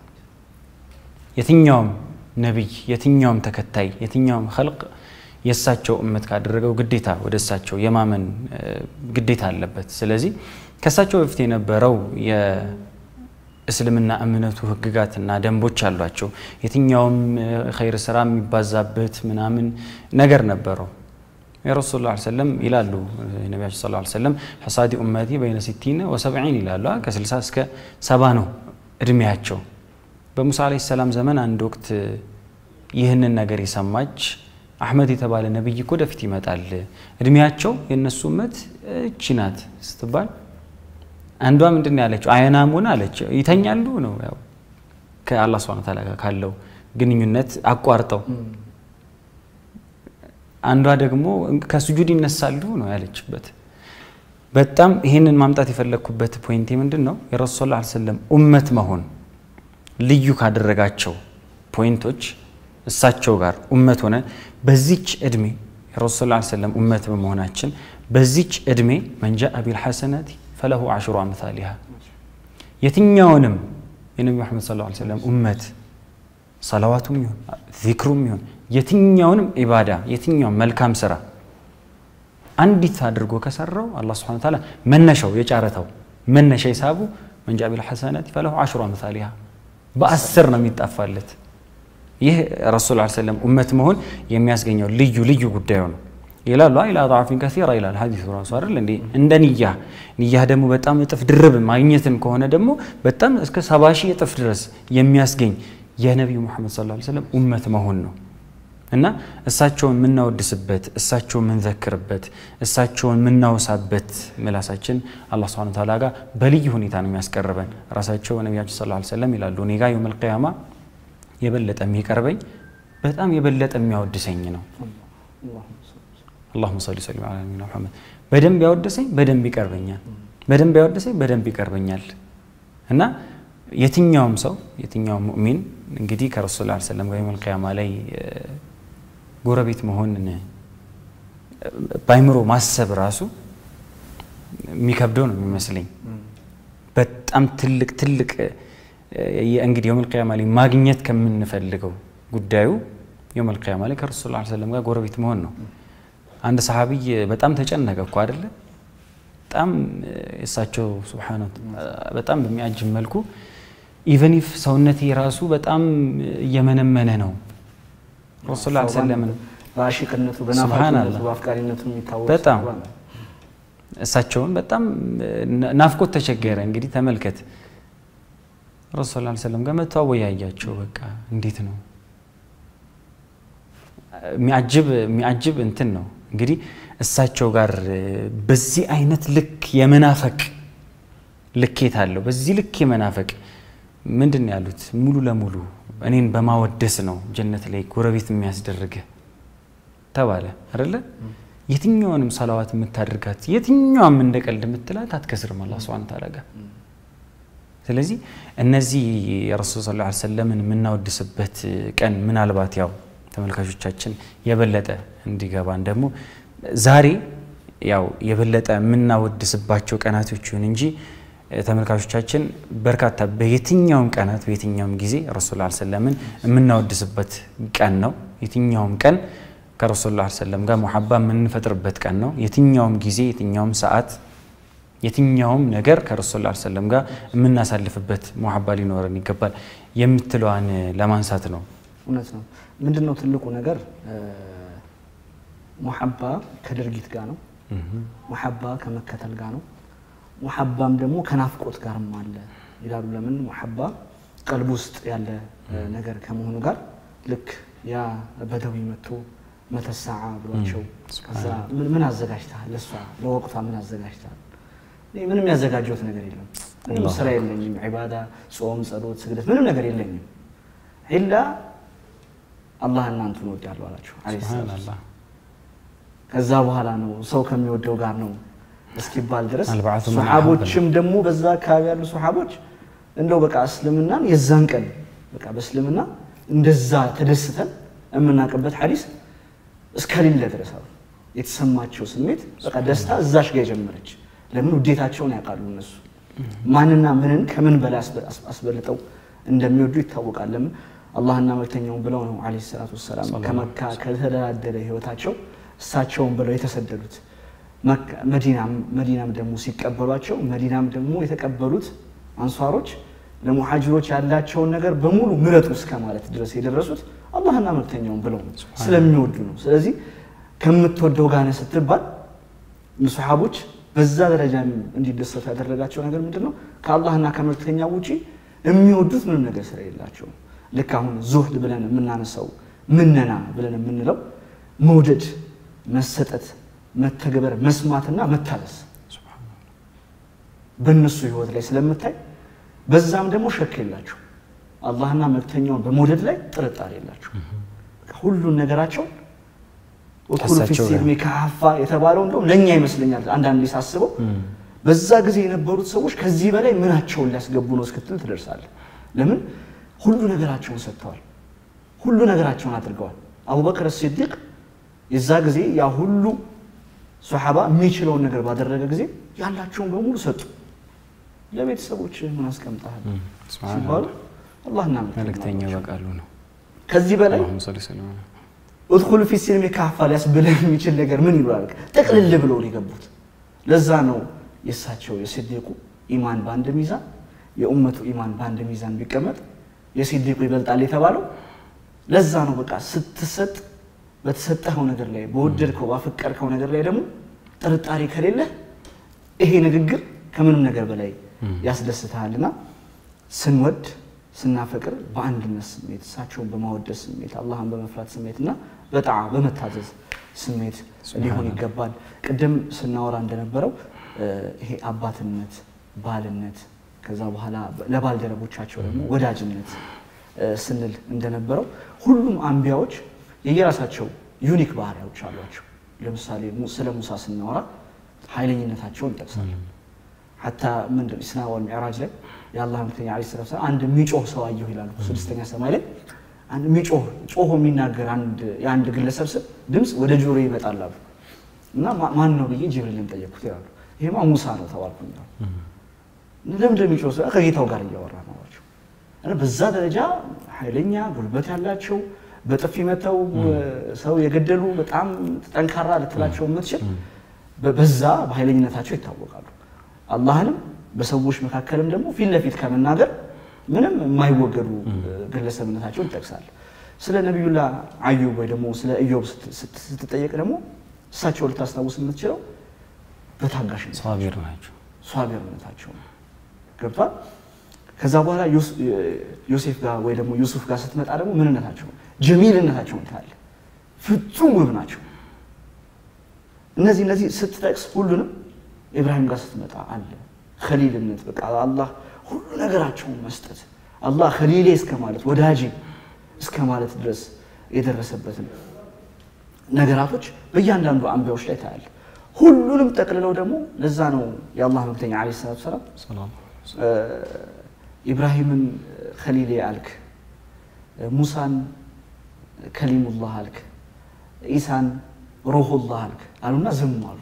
የትኛውም ነብይ የትኛውም ተከታይ የትኛውም خلق የሳቸው ኡመት ካደረገው ግዴታ ወደ እሳቸው የማመን ግዴታ አለበት ስለዚህ ከሳቸው በፊት የነበረው የእስልምና እምነቱ ህግጋትና ደንቦች አሏቸው የትኛውም ኸይር ስራ የሚባዛበት ምናምን ነገር ነበረው የረሱል ሰለላሁ ዐለይሂ ወሰለም ይላሉ ነብያችን ሰለላሁ ዐለይሂ ወሰለም ሐሳዲ ኡመቲ በይነ ستين وسبعين ይላሉ ከ60 እስከ ሰባ ነው እድሜያቸው በሙሳ አለይሂ ሰላም ዘመን አንድ ወቅት ይህንን ነገር የሰማች አህመድ የተባለ ነብይ እኮ ደፍት ይመጣል እድሜያቸው የነሱ ኡመት እቺ ናት ስትባል አንዷ ምንድነው ያለችው አያናሙን አለች ይተኛሉ ነው ያው ከአላህ Subhanahu Wa Ta'ala ጋር ካለው ግንኙነት አቋርጠው አንዷ ደግሞ ከሱጁድ ይነሳሉ ነው ያለችበት በጣም ይሄንን ማምጣት የፈለኩበት ፖይንት ምንድነው የረሱል ሰለላሁ ዐለይሂ ወሰለም ኡመት መሆን ልዩ ካደረጋቸው ፖይንቶች እሳቸው ጋር ኡመት ሆነ በዚች እድሜ የረሱል ሰለላሁ ዐለይሂ ወሰለም ኡመት በመሆናችን በዚች እድሜ መንጃ አቢል ሐሰናት فله عشر امثالها የትኛውንም የነብዩ መሐመድ ሰለላሁ ዐለይሂ ወሰለም ኡመት ሰላዋቱም ይሁን ዚክሩም ይሁን የትኛውንም ኢባዳ የትኛውም መልካም ስራ አንዲት አድርጎ ከሰራው አላህ Subhanahu Wa Ta'ala መነሻው የጫረታው መነሻ ሂሳቡ መንጃ አቢል ሐሰናት فله عشر امثالها በአስር ነው የሚጣፋለት ይህ ረሱል ሰለላሁ ዐለይሂ ወሰለም ኡመት መሆን የሚያስገኘው ልዩ ልዩ ጉዳዩ ነው ይላሉ ኢላ ضعف كثير ይላል ሐዲሱ ራሱ አይደል እንዴ እንደ ንያ ንያ ደግሞ በጣም እጥፍ ድርብ ማግኘትም ከሆነ ደግሞ በጣም እስከ ሰባ ሺህ እጥፍ ድረስ የሚያስገኝ የነብዩ መሐመድ ሰለላሁ ዐለይሂ ወሰለም ኡመት መሆን ነው እና እሳቸውን ምናወድስበት እሳቸውን ምንዘክርበት እሳቸውን ምናወሳበት ምላሳችን አላህ Subhanahu Wa Ta'ala ጋር በልዩ ሁኔታ ነው የሚያስቀርበን ራሳቸው ነብያችን ሰለላሁ ዐለይሂ ወሰለም ይላሉ እኔ ጋር የውመል ቂያማ የበለጠ የሚቀርበኝ በጣም የበለጠ የሚያወድሰኝ ነው اللهم صل وسلم على نبينا محمد በደንብ ያወድሰኝ በደንብ ይቀርበኛል በደንብ ያወድሰኝ በደንብ ይቀርበኛል እና የትኛውም ሰው የትኛውም ሙእሚን እንግዲህ ከረሱል ሰለላሁ ዐለይሂ ወሰለም ጋር የውመል ቂያማ ላይ ጎረቤት መሆን ባይምሮ ማሰብ ራሱ የሚከብደው ነው የሚመስለኝ በጣም ትልቅ ትልቅ እንግዲህ የውመል ቂያማ ላይ ማግኘት ከምንፈልገው ጉዳዩ የውመል ቂያማ ላይ ከረሱል ሰለላሁ ዐለይሂ ወሰለም ጋር ጎረቤት መሆን ነው አንድ ሰሃቢ በጣም ተጨነቀ እኮ አይደለ በጣም እሳቸው ሱብሃንአሁ በጣም በሚያጅም መልኩ ኢቨን ኢፍ ሰውነቴ ራሱ በጣም እየመነመነ ነው ረሱል ሰለላሁ ዐለይሂ ወሰለም ባሽቅነቱ በናፍቆቱ በአፍቃሪነቱ የሚታወቅ በጣም እሳቸውን በጣም ናፍቆት ተቸገረ እንግዲህ ተመልከት ረሱል ሰለላሁ ዐለይሂ ወሰለም ጋር መተው ወያያቸው በቃ እንዴት ነው የሚያጅብ የሚያጅብ እንትን ነው እንግዲህ እሳቸው ጋር በዚህ አይነት ልክ የመናፈቅ ልኬት አለው በዚህ ልክ የመናፈቅ ምንድን ያሉት ሙሉ ለሙሉ እኔን በማወደስ ነው ጀነት ላይ ጎረቤት የሚያስደርግ ተባለ አይደለ የትኛውንም ሰላዋት የምታደርጋት የትኛውም እንደቀልድ የምትላት አትከስርም አላህ Subhanahu Wa Ta'ala ስለዚህ እነዚህ የረሱል ሰለላሁ ዐለይሂ ወሰለምን ምናወድስበት ቀን ምናልባት ያው ተመልካቾቻችን የበለጠ እንዲገባን ደግሞ ዛሬ ያው የበለጠ ምናወድስባቸው ቀናቶች ይሁን እንጂ ተመልካቾቻችን በርካታ በየትኛውም ቀናት በየትኛውም ጊዜ ረሱል ሰለላሁ ዐለይሂ ወሰለምን ምናወድስበት ቀን ነው የትኛውም ቀን ከረሱል ሰለላሁ ዐለይሂ ወሰለም ጋር መሐባ ምንፈጥርበት ቀን ነው የትኛውም ጊዜ የትኛውም ሰዓት የትኛውም ነገር ከረሱል ሰለላሁ ዐለይሂ ወሰለም ጋር ምናሳልፍበት መሐባ ሊኖረን ይገባል የምትለዋን ለማንሳት ነው እውነት ነው ምንድነው ትልቁ ነገር መሐባ ከድርጊት ጋር ነው መሐባ ከመከተል ጋር ነው መሐባም ደግሞ ከናፍቆት ጋርም አለ ይላሉ ለምን መሐባ ቀልብ ውስጥ ያለ ነገር ከመሆኑ ጋር ልክ ያ በደው ይመጡ መተሰዓ ብሏቸው ከዛ ምን ምን አዘጋጅታል ለሷ ለወቅቷ ምን አዘጋጅታል ምንም ያዘጋጀሁት ነገር የለም ምንም ስራ የለኝም ዒባዳ ጾም ጸሎት ስግደት ምንም ነገር የለኝም ኢላ አላህ እናንተን ወዳለው አላችሁ አለይሂ ሰላም ከዛ በኋላ ነው ሰው ከሚወደው ጋር ነው እስኪባል ድረስ ሱሐቦችም ደግሞ በዛ አካባቢ ያሉ ሱሐቦች እንደው በቃ እስልምናን የዛን ቀን በቃ በእስልምና እንደዛ ተደስተን እምናቀበት ሐዲስ እስከሌለ ድረስ አሉ የተሰማቸው ስሜት በቃ ደስታ እዛሽ ጋር ጀመረች ለምን ውዴታቸውን ያቃሉ እነሱ ማንና ምንን ከምን በላይ አስበልጠው እንደሚወዱ ይታወቃል ለምን አላህና መልእክተኛው ብለው ነው አለይሂ ሰላቱ ወሰለም ከመካ ከተደላደለ ህይወታቸው እሳቸውን ብለው የተሰደዱት መካ መዲናም መዲናም ደግሞ ሲቀበሏቸው መዲናም ደግሞ የተቀበሉት አንሷሮች ለሙሃጅሮች ያላቸው ነገር በሙሉ ምረጡ እስከ ማለት ድረስ የደረሱት አላህና መልእክተኛው ብለው ስለሚወዱ ነው ስለዚህ ከምትወደው ጋር ነው ስትባል ሙስሐቦች በዛ ደረጃ እንዲደሰቱ ያደረጋቸው ነገር ምንድነው ከአላህና ከመልእክተኛው ውጪ የሚወዱት ምንም ነገር ስለሌላቸው ልክ አሁን ዙህድ ብለን የምናነሳው ምንና ብለን የምንለው መውደድ መሰጠት መተገበር መስማትና መታለስ ሱብሃንአላህ በእነሱ ህይወት ላይ ስለምታይ በዛም ደግሞ ሸክ የላቸው አላህና መልእክተኛውን በመውደድ ላይ ጥርጣሬ የላቸው ሁሉ ነገራቸው ወኩሉ ፊሲል ሚካፋ የተባለው እንደው ለኛ ይመስለኛል አንዳንዴ ሳስበው በዛ ጊዜ የነበሩት ሰዎች ከዚህ በላይ ምናቸውን ሊያስገቡ ነው እስክትል ትደርሳለህ ለምን ሁሉ ነገራቸውን ሰጥተዋል ሁሉ ነገራቸውን አድርገዋል አቡበክር ሲዲቅ የዛ ጊዜ ያ ሁሉ ሱሐባ የሚችለው ነገር ባደረገ ጊዜ ያላቸውን በሙሉ ሰጡ ለቤተሰቦች ምን አስቀምጣል ሲባሉ አላህና መልእክተኛው በቃሉ ነው ከዚህ በላይ ወድኹሉ ፊ ሲልሚ ካፋ ሊያስብልህ የሚችል ነገር ምን ይሏል ተቅልል ብለው ሊገቡት ለዛ ነው የሳቸው የሲዲቁ ኢማን ባንድ ሚዛን የኡመቱ ኢማን ባንድ ሚዛን ቢቀመጥ የሲዲቁ ይበልጣል የተባለው ለዛ ነው በቃ ስትሰጥ በተሰጠው ነገር ላይ በወደድከው ባፈቀርከው ነገር ላይ ደግሞ ጥርጣሬ ከሌለ ይሄ ንግግር ከምንም ነገር በላይ ያስደስታልና ስንወድ ስናፈቅር በአንድነት ስሜት እሳቸውን በማወደስ ስሜት አላህን በመፍራት ስሜትና በጣዓ በመታዘዝ ስሜት ሊሆን ይገባል ቅድም ስናወራ እንደነበረው ይሄ አባትነት ባልነት ከዛ በኋላ ለባልደረቦቻቸው ደግሞ ወዳጅነት ስንል እንደነበረው ሁሉም አንቢያዎች የየራሳቸው ዩኒክ ባህሪያዎች አሏቸው ለምሳሌ ስለ ሙሳ ስናወራ ኃይለኝነታቸውን ይጠቅሳል حتى من الإسراء والمعراج ላይ የአላህ መልእክተኛ አለይሂ ሰላቱ ወሰለም አንድ ሚጮህ ሰው አየሁ ይላሉ ስድስተኛ ሰማይ ላይ አንድ ሚጮህ ጮሆ የሚናገር አንድ የአንድ ግለሰብ ስም ድምጽ ወደ ጆሮ ይመጣል አሉ እና ማን ነው ብዬ ጅብሪልን ጠየቅኩት ይላሉ ይሄማ ሙሳ ነው ተባልኩኝ ነው ለምን እንደሚጮህ ሰው ከጌታው ጋር እያወራ ነው አላቸው እና በዛ ደረጃ ኃይለኛ ጉልበት ያላቸው በጥፊ መተው ሰው የገደሉ በጣም ጠንካራ ልትላቸው የምትችል በዛ በኃይለኝነታቸው ይታወቃሉ አላህንም በሰዎች መካከልም ደግሞ ፊት ለፊት ከመናገር ምንም የማይወገዱ ግለሰብነታቸው ይጠቅሳል ስለ ነብዩላህ አዩብ ወይ ደግሞ ስለ ኢዮብ ስትጠየቅ ደግሞ እሳቸው ልታስታውስ የምትችለው በታጋሽነት ሷቢር ናቸው ሷቢርነታቸው ገብቷል ከዛ በኋላ ዮሴፍ ጋር ወይ ደግሞ ዩሱፍ ጋር ስትመጣ ደግሞ ምንነታቸው ጀሚልነታቸው ታለ ፍጹም ውብ ናቸው እነዚህ እነዚህ ስትጠቅስ ሁሉንም ኢብራሂም ጋር ስትመጣ አለ ኸሊልነት በቃ አላህ ሁሉ ነገራቸውን መስጠት አላህ ኸሊሌ እስከ ማለት ወዳጄ እስከ ማለት ድረስ የደረሰበት ነገራቶች በእያንዳንዱ አንቢያዎች ላይ ታያለ ሁሉንም ጠቅልለው ደግሞ ለዛ ነው የአላህ መልእክተኛ አለይሂ ሰላቱ ወሰለም ኢብራሂምን ኸሊሌ አልክ ሙሳን ከሊሙላህ አልክ ኢሳን ሩሁላህ አልክ አሉና ዝም አሉ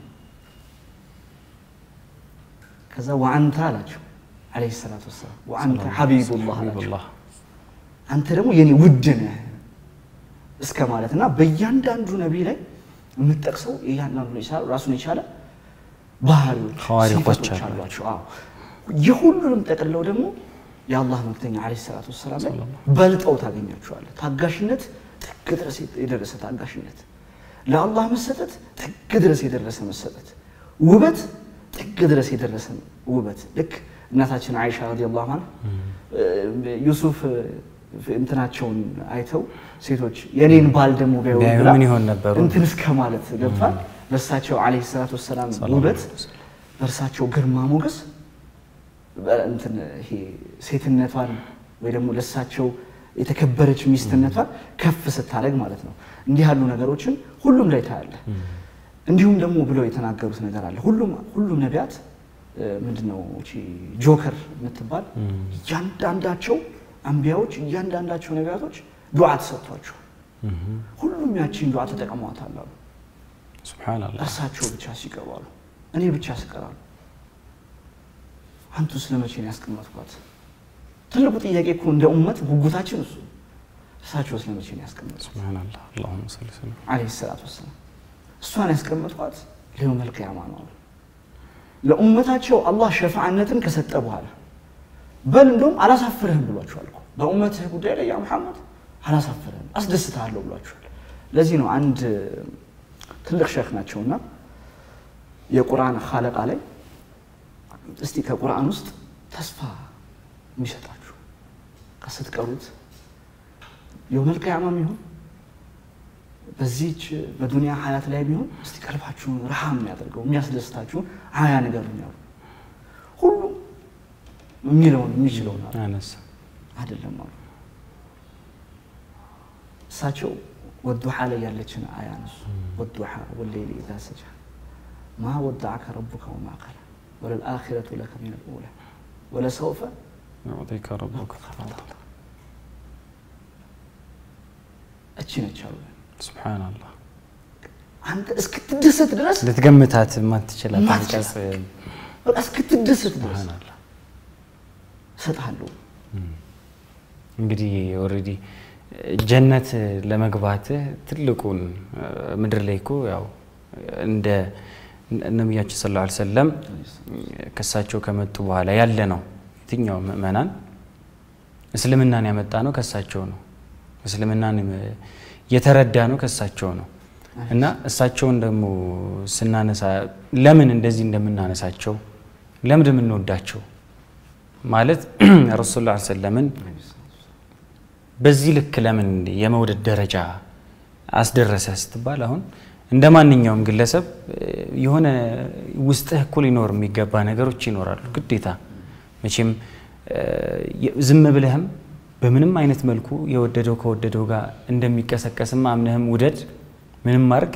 ከዛ ወአንተ አላቸው አለይሂ ሰላቱ ወሰለም ወአንተ ሐቢቡላህ አላቸው አንተ ደግሞ የኔ ውድ ነህ እስከ ማለትና በእያንዳንዱ ነብይ ላይ የምትጠቅሰው እያንዳንዱ ይሳል ራሱን ይቻላል ባህሪዎች ሲፈቶች አሏቸው አዎ የሁሉንም ጠቅልለው ደግሞ የአላህ መልእክተኛ አለይሂ ሰላቱ ወሰለም ላይ በልጠው ታገኛቸዋለህ ታጋሽነት ጥግ ድረስ የደረሰ ታጋሽነት ለአላህ መሰጠት ጥግ ድረስ የደረሰ መሰጠት ውበት ጥግ ድረስ የደረሰ ውበት ልክ እናታችን አይሻ ረዲየላሁ ዐንሃ ዩሱፍ እንትናቸውን አይተው ሴቶች የኔን ባል ደሞ ቢያዩ ምን ይሆን ነበር እንትን እስከ ማለት ገብቷል ለሳቸው አለይሂ ሰላቱ ወሰለም ውበት በርሳቸው ግርማ ሞገስ እንትን ይሄ ሴትነቷን ወይ ደግሞ ለሳቸው የተከበረች ሚስትነቷን ከፍ ስታረግ ማለት ነው እንዲህ ያሉ ነገሮችን ሁሉም ላይ ታያለ እንዲሁም ደግሞ ብለው የተናገሩት ነገር አለ ሁሉም ሁሉም ነቢያት ምንድነው እቺ ጆከር የምትባል ያንዳንዳቸው አንቢያዎች ያንዳንዳቸው ነቢያቶች ዱዓ ተሰጥቷቸው ሁሉም ያቺን ዱዓ ተጠቅመዋታል አሉ ሱብሃንአላህ እርሳቸው ብቻ ሲቀባሉ እኔ ብቻ ስቀራሉ አንቱ ስለመቼ ነው ያስቀመጥኳት ትልቁ ጥያቄ እኮ እንደ ኡመት ጉጉታችን እሱ እርሳቸው ስለመቼ ነው ያስቀመጥኳት ሱብሃንአላህ አላሁመ ሰሊ ሰለም አለይሂ ሰላቱ ወሰለም እሷን ያስቀመጥኳት ለየውመል ቂያማ ነው ለኡመታቸው አላህ ሸፋዓነትን ከሰጠ በኋላ በል እንደውም አላሳፍርህም ብሏቸዋል እኮ በኡመትህ ጉዳይ ላይ ያ መሐመድ አላሳፍርህም አስደስታለሁ ብሏቸዋል ለዚህ ነው አንድ ትልቅ ሼክ ናቸውና የቁርአን ኻለቃ ላይ እስቲ ከቁርአን ውስጥ ተስፋ የሚሰጣችሁ ከስትቀሩት የውመል ቂያማም ይሁን በዚህች በዱንያ ሐያት ላይ ቢሆን እስቲ ቀልባችሁን ረሃም ያደርገው የሚያስደስታችሁ አያ ነገር ነው ሁሉ የሚለውን የሚችለውን አነሳ አይደለም አሉ እሳቸው ወዱሃ ላይ ያለችን አያ ነው ወዱሃ ወለይሊ ኢዛ ሰጃ ما ودعك ربك وما قلى وللآخرة لك من الأولى ولسوف يعطيك ربك فترضى أتشين تشاور سبحان الله أنت اسكتدست درس لتقمتها ما تشيلها ما تشيلها بس اسكتدست درس سبحان الله ستحلو እንግዲህ ኦሬዲ ጀነት ለመግባት ትልቁን ምድር ላይ እኮ ያው እንደ ነብያችን ሰለላሁ ዐለይሂ ወሰለም ከሳቸው ከመጡ በኋላ ያለ ነው የትኛው ምእመናን እስልምናን ያመጣ ነው ከሳቸው ነው እስልምናን የተረዳ ነው ከሳቸው ነው እና እሳቸውን ደግሞ ስናነሳ ለምን እንደዚህ እንደምናነሳቸው ለምን እንደምንወዳቸው ማለት ረሱል ሰለላሁ ዐለይሂ ወሰለም በዚህ ልክ ለምን የመውደድ ደረጃ አስደረሰ ስትባል አሁን እንደማንኛውም ግለሰብ የሆነ ውስጥህ እኮ ሊኖር የሚገባ ነገሮች ይኖራሉ ግዴታ መቼም ዝም ብለህም በምንም አይነት መልኩ የወደደው ከወደደው ጋር እንደሚቀሰቀስም አምነህም ውደድ ምንም ማርክ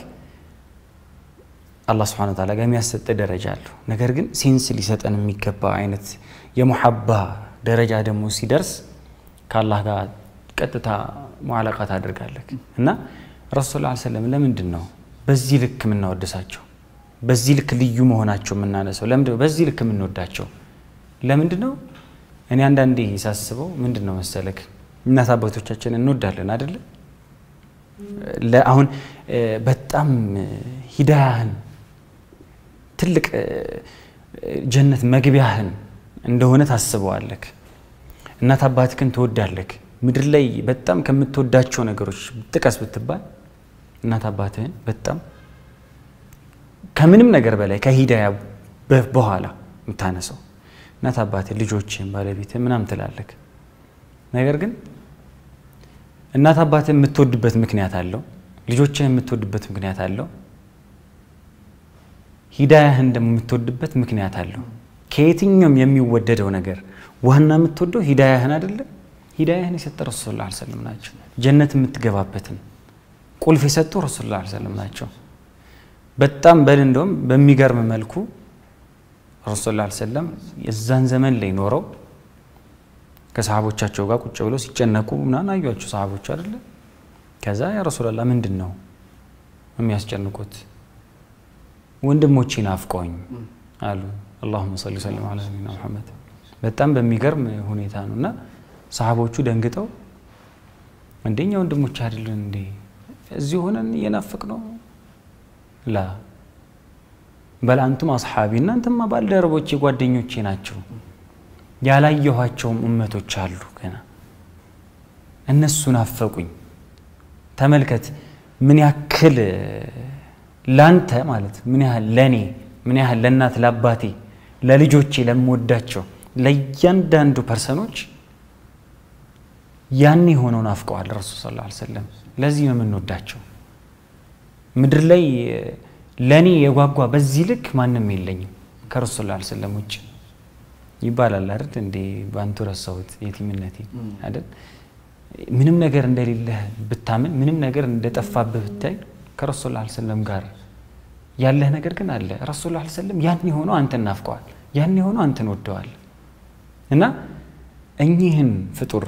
አላህ Subhanahu Wa Ta'ala ጋር የሚያሰጥ ደረጃ አለ ነገር ግን ሴንስ ሊሰጠን የሚገባ አይነት የሙሐባ ደረጃ ደግሞ ሲደርስ ከአላህ ጋር ቀጥታ ሙዓላቃት አድርጋለክ እና ረሱል ሰለላሁ ዐለይሂ ወሰለም ለምንድን ነው በዚህ ልክ ምንወደሳቸው በዚህ ልክ ልዩ መሆናቸው ምናነሰው ለምንድን ነው በዚህ ልክ ምንወዳቸው ለምንድን ነው እኔ አንዳንዴ ሳስበው ምንድነው መሰለክ እናት አባቶቻችን እንወዳለን አይደል ለአሁን በጣም ሂዳያን ትልቅ ጀነት መግቢያህን እንደሆነ ታስበዋለክ እናት አባትክን ትወዳለክ ምድር ላይ በጣም ከምትወዳቸው ነገሮች ጥቀስ ብትባል እናት አባትህን በጣም ከምንም ነገር በላይ ከሂዳያ በኋላ ምታነሰው እናት አባትህ ልጆችን ባለቤትህ ምናም ትላለክ ነገር ግን እናት አባትህን የምትወድበት ምክንያት አለው ልጆችን የምትወድበት ምክንያት አለው ሂዳያህን ደግሞ የምትወድበት ምክንያት አለው ከየትኛውም የሚወደደው ነገር ዋና የምትወደው ሂዳያህን አይደለ ሂዳያህን የሰጠ ረሱል ሰለላሁ ዐለይሂ ወሰለም ናቸው ጀነት የምትገባበትን ቁልፍ የሰጡ ረሱል ሰለላሁ ዐለይሂ ወሰለም ናቸው በጣም በል እንደውም በሚገርም መልኩ ረሱል ሰለላሁ ዐለይሂ ወሰለም የዛን ዘመን ላይ ኖረው ከሰሃቦቻቸው ጋር ቁጭ ብለው ሲጨነቁ ምናን አዩአቸው ሰሃቦች አይደለ ከዛ ያ ረሱላህ ምንድነው የሚያስጨንቁት ወንድሞቼ ናፍቀውኝ አሉ اللهم صل وسلم على سيدنا محمد በጣም በሚገርም ሁኔታ ነውና ሰሃቦቹ ደንግጠው እንደኛ ወንድሞች አይደሉን እንዴ እዚህ ሆነን የናፍቅ ነው ላ በል አንቱም አስሐቢ እናንተማ ባልደረቦቼ ጓደኞቼ ናቸው ያላየኋቸውም ኡመቶች አሉ ገና እነሱ ናፈቁኝ ተመልከት ምን ያክል ላንተ ማለት ምን ያህል ለኔ ምን ያህል ለናት ለአባቴ ለልጆቼ ለምወዳቸው ለያንዳንዱ ፐርሰኖች ያኔ ሆነው ናፍቀዋል ረሱል ሰለላሁ ዐለይሂ ወሰለም ለዚህ ነው የምንወዳቸው ምድር ላይ ለኔ የጓጓ በዚህ ልክ ማንንም የለኝም ከረሱል ሰለላሁ ዐለይሂ ወሰለም ውጭ ይባላል አይደል እንዴ ባንቱ ረሳሁት የቲምነቴ አይደል ምንም ነገር እንደሌለ ብታምን ምንም ነገር እንደጠፋብህ ብታይ ከረሱል ሰለላሁ ዐለይሂ ወሰለም ጋር ያለህ ነገር ግን አለ ረሱል ሰለላሁ ዐለይሂ ወሰለም ያኔ ሆኖ አንተን ናፍቀዋል ያኔ ሆኖ አንተን ወደዋል እና እኚህን ፍጡር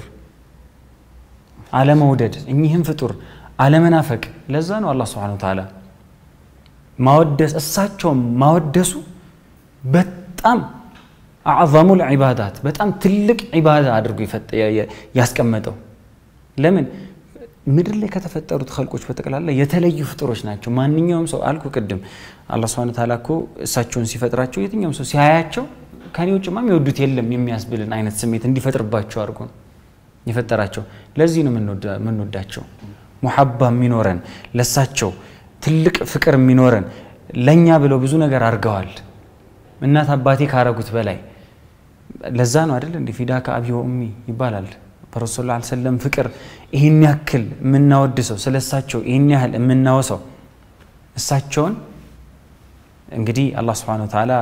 አለመውደድ እኚህን ፍጡር አለመናፈቅ ለዛ ነው አላህ Subhanahu Wa Ta'ala ማወደስ እሳቸው ማወደሱ በጣም اعظم العبادات በጣም ትልቅ ኢባዳ አድርጎ ያስቀመጠው ለምን ምድር ላይ ከተፈጠሩት ኸልቆች በተቀላላ የተለዩ ፍጡሮች ናቸው ማንኛውም ሰው አልኩ ቀደም አላህ Subhanahu Wa Ta'ala እኮ እሳቸውን ሲፈጥራቸው የትኛውም ሰው ሲያያቸው ከኔ ውጭማ የሚወዱት የለም የሚያስብልን አይነት ስሜት እንዲፈጥርባቸው አድርጎ ይፈጠራቸው ለዚህ ነው ምንወዳቸው ሙሐባ የሚኖረን ለሳቸው ትልቅ ፍቅር የሚኖረን ለኛ ብለው ብዙ ነገር አርገዋል እናት አባቴ ካረጉት በላይ ለዛ ነው አይደል እንዴ ፊዳካ አቢ ወኡሚ ይባላል ረሱል ሰለላሁ ዐለይሂ ወሰለም ፍቅር ይሄን ያክል ምናወድሰው ስለሳቸው ይሄን ያህል ምናወሰው እሳቸውን እንግዲህ አላህ Subhanahu Wa Ta'ala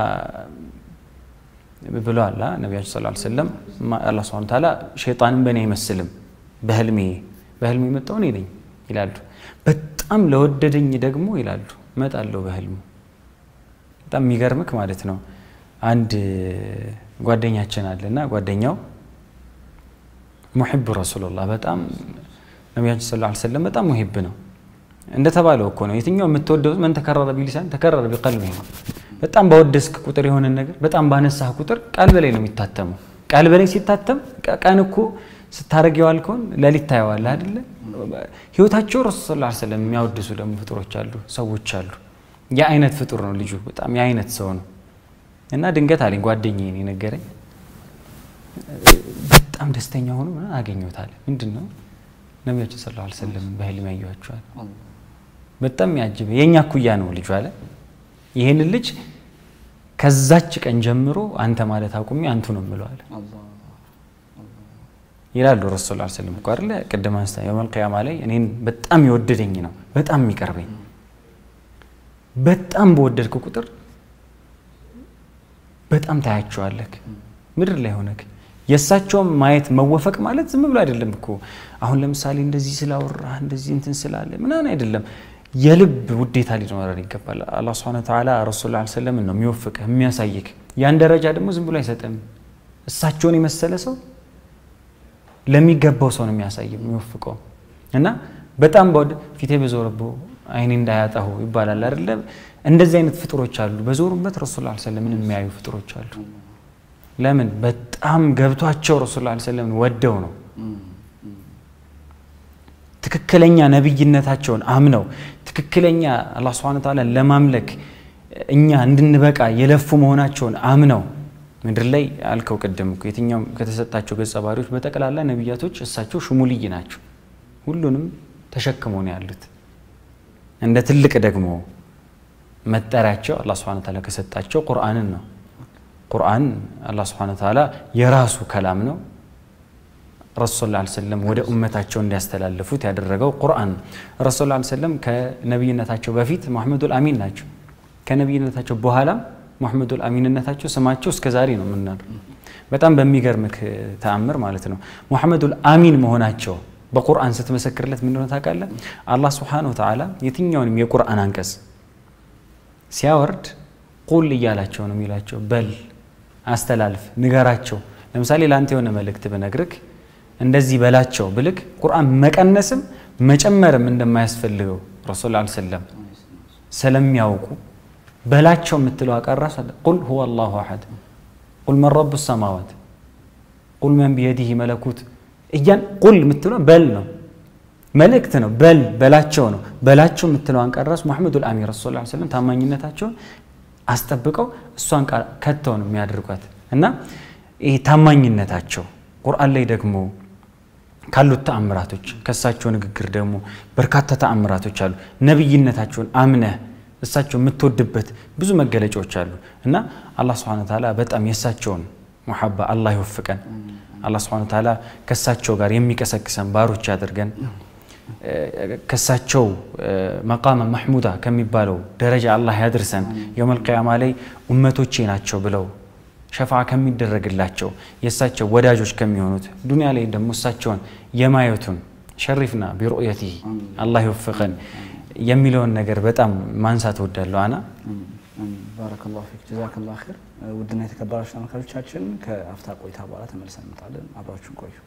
ብሏል ነብያችን ሰለላሁ ዐለይሂ ወሰለም አላህ Subhanahu Wa Ta'ala ሸይጣንን በኔ አይመስልም በህልሜ በህልሜ መጣው ነኝ ይላሉ በጣም ለወደደኝ ደግሞ ይላሉ መጣለው በህልሙ በጣም የሚገርምክ ማለት ነው አንድ ጓደኛችን አለና ጓደኛው ሙሂብ ረሱላህ በጣም ነብያችን ሰለላሁ ዐለይሂ ወሰለም በጣም ሙሂብ ነው እንደተባለው እኮ ነው የትኛው የምትወደው ምን ተከረረ ቢሊሳን ተከረረ በቀልቢ በጣም ባወደስክ ቁጥር የሆነ ነገር በጣም ባነሳህ ቁጥር ቀልብ ላይ ነው የሚታተመው ቀልብ ላይ ሲታተም ቀን እኮ ስታረጋው አልኮን ለሊት ታየዋለህ አይደል ህይወታቸው ረሱል ሰለላሁ ዐለይሂ ወሰለም የሚያወድሱ ደግሞ ፍጡሮች አሉ ሰዎች አሉ ያ አይነት ፍጡር ነው ልጁ በጣም ያ አይነት ሰው ነው እና ድንገት አለኝ ጓደኛዬ ነው ነገረኝ በጣም ደስተኛ ሆኖ አገኘውታል ምንድነው ነብያችን ሰለላሁ ዐለይሂ ወሰለም በህልም ያዩአቸዋል በጣም ያጅብ የኛ ኩያ ነው ልጅ አለ ይሄን ልጅ ከዛች ቀን ጀምሮ አንተ ማለት አቁሚ አንቱ ነው ምለው አለ አላህ ይላል ረሱል ሰለላሁ ዐለይሂ ወሰለም ቃርለ ቀደም አንስታ የውመል ቂያማ ላይ እኔን በጣም ይወደደኝ ነው በጣም የሚቀርበኝ በጣም በወደድኩ ቁጥር በጣም ታያቸዋለክ ምድር ላይ ሆነክ የሳቸው ማየት መወፈቅ ማለት ዝም ብሎ አይደለም እኮ አሁን ለምሳሌ እንደዚህ ስላወራ እንደዚህ እንትን ስላለ ምናን አይደለም የልብ ውዴታ ሊኖረን ይገባል አላህ Subhanahu Wa Ta'ala ረሱል ሰለላሁ ዐለይሂ ወሰለም ነው የሚወፍቅ የሚያሳይክ ያን ደረጃ ደግሞ ዝም ብሎ አይሰጥም እሳቸውን የመሰለ ሰው ለሚገባው ሰው ነው የሚያሳየው የሚወፍቀው እና በጣም በወድ ፊቴ በዞረቦ አይኔ እንዳያጣው ይባላል አይደለ እንደዚህ አይነት ፍጥሮች አሉ በዞሩበት ረሱል ሰለላሁ ዐለይሂ ወሰለም የሚያዩ ፍጥሮች አሉ ለምን በጣም ገብቷቸው ረሱል ሰለላሁ ዐለይሂ ወሰለም ወደው ነው ትክክለኛ ነብይነታቸውን አምነው ትክክለኛ አላህ Subhanahu Wa Ta'ala ለማምለክ እኛ እንድንበቃ የለፉ መሆናቸውን አምነው ምድር ላይ አልከው ቀደም እኮ የትኛው ከተሰጣቸው ገጸ ባህሪዎች በተቀላላ ነብያቶች እሳቸው ሽሙልይ ናቸው ሁሉንም ተሸክመው ነው ያሉት እንደ ትልቅ ደግሞ መጠራቸው አላህ Subhanahu Wa Ta'ala ከሰጣቸው ቁርአንን ነው ቁርአን አላህ Subhanahu Wa Ta'ala የራሱ ከላም ነው ረሱል ሰለላሁ ዐለይሂ ወሰለም ወደ ኡመታቸው እንዲያስተላልፉት ያደረገው ቁርአን ረሱል ሰለላሁ ዐለይሂ ወሰለም ከነብይነታቸው በፊት መሐመዱል አሚን ናቸው ከነብይነታቸው በኋላ መሐመዱል አሚንነታቸው ስማቸው እስከ ዛሬ ነው ምናር በጣም በሚገርምክ ተአምር ማለት ነው መሐመዱል አሚን መሆናቸው በቁርአን ስትመሰክርለት ምን እንደሆነ ታውቃለህ አላህ Subhanahu Wa Ta'ala የትኛውንም የቁርአን አንቀጽ ሲያወርድ ቁል ይያላቸው ነው የሚላቸው በል አስተላልፍ ንገራቸው ለምሳሌ ላንተ የሆነ መልእክት በነግርክ እንደዚህ በላቸው ብልክ ቁርአን መቀነስም መጨመርም እንደማያስፈልገው ረሱል ሰለላሁ ዐለይሂ ወሰለም ስለሚያውቁ በላቸው ምትለው አቀራስ ቁል هو الله احد ቁል من رب السماوات ቁል من بيده ملكوت እያን ቁል ምትለው በል ነው መልእክት ነው በል በላቸው ነው በላቸው ምትለው አንቀራስ መሐመዱል አሚን ረሱል ሰለላሁ ዐለይሂ ወሰለም ታማኝነታቸው አስጠብቀው እሷን ቃል ከተው ነው የሚያደርጓት እና ይሄ ታማኝነታቸው ቁርአን ላይ ደግሞ ካሉት ተአምራቶች ከሳቸው ንግግር ደግሞ በርካታ ተአምራቶች አሉ ነብይነታቸውን አምነህ እሳቸው የምትወድበት ብዙ መገለጫዎች አሉ እና አላህ Subhanahu Wa Ta'ala በጣም የሳቸውን መሐባ አላህ ይወፍቀን አላህ Subhanahu Wa Ta'ala ከሳቸው ጋር የሚቀሰቅሰን ባሮች ያድርገን ከሳቸው መቃመ መህሙዳ ከሚባለው ደረጃ አላህ ያድርሰን የውመል ቂያማ ላይ ኡመቶቼ ናቸው ብለው ሸፋዓ ከሚደረግላቸው የሳቸው ወዳጆች ከሚሆኑት ዱንያ ላይ ደግሞ እሳቸውን የማየቱን ሸሪፍና ቢሩእየቲሂ አላህ ይወፍቀን የሚለውን ነገር በጣም ማንሳት ወዳለው አና ባረከላሁ ፊክ ጀዛከላሁ ኸይር ውድና የተከበራችሁ ተመልካቾቻችን ከአፍታ ቆይታ በኋላ ተመልሰን እንመጣለን አብራችሁን ቆዩ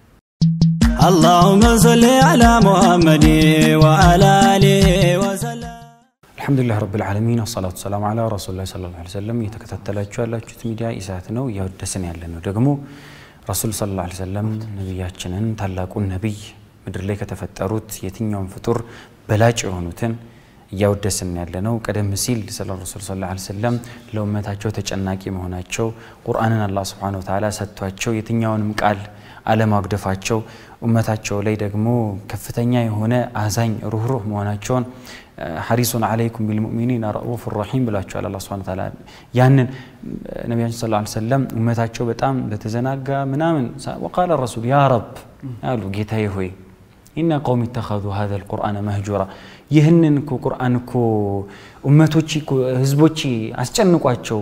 اللهم صل على محمد وعلى اله وسلم الحمد لله رب العالمين والصلاه والسلام على رسول الله صلى الله عليه وسلم የተከታተላችሁ ያላችሁት ሚዲያ ኢሳት ነው ያወደሰን ያለነው ደግሞ ረሱል ሰለላሁ ዐለይሂ ወሰለም ነብያችንን ታላቁን ነብይ ምድር ላይ ከተፈጠሩት የትኛውም ፍጡር በላጭ የሆኑትን ያወደሰን ያለነው ቀደም ሲል ረሱል ሰለላሁ ዐለይሂ ወሰለም ለኡመታቸው ተጨናቂ መሆናቸው ቁርአንን አላህ Subhanahu Wa Ta'ala ሰጥቷቸው የትኛውንም ቃል አለማግደፋቸው ኡመታቸው ላይ ደግሞ ከፍተኛ የሆነ አዛኝ ሩህሩህ መሆናቸውን ሐሪሱን አለይኩም ቢልሙእሚኒና ረኡፉር ረሂም ብላችኋል አላህ Subhanahu Wa Ta'ala ያንን ነብያችን ሰለላሁ ዐለይሂ ወሰለም ኡመታቸው በጣም በተዘናጋ ምናምን وقال الرسول يا رب አሉ ጌታዬ ሆይ إن قوم اتخذوا هذا القرآن مهجورا ይህንን እኮ ቁርአን እኮ ኡመቶች እኮ ህዝቦች አስጨንቋቸው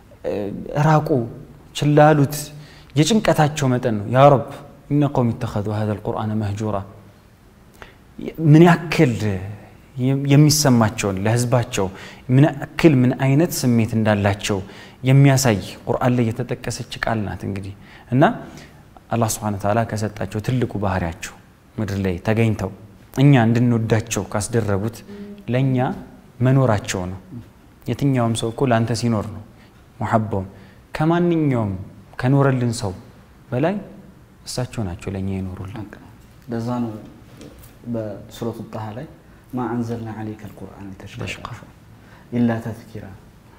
ራቁ ችላሉት የጭንቀታቸው መጠን ነው ያ ረብ إن قوم اتخذوا هذا القرآن مهجورا ምን ያክል የሚሰማቸው ለህዝባቸው ምን ያክል ምን አይነት ስሜት እንዳላቸው የሚያሳይ ቁርአን ላይ የተጠቀሰች ቃል ናት እንግዲህ እና አላህ Subhanahu Wa Ta'ala ከሰጣቸው ትልቁ ባህሪያቸው ምድር ላይ ተገኝተው እኛ እንድንወዳቸው ካስደረጉት ለኛ መኖራቸው ነው የትኛውም ሰው እኮ ላንተ ሲኖር ነው መሐባው ከማንኛውም ከኖረልን ሰው በላይ እሳቸው ናቸው ለኛ ይኖሩልን ለዛ ነው በሱረቱ ጣሃ ላይ ما أنزلنا عليك القرآن لتشقى إلا تذكرا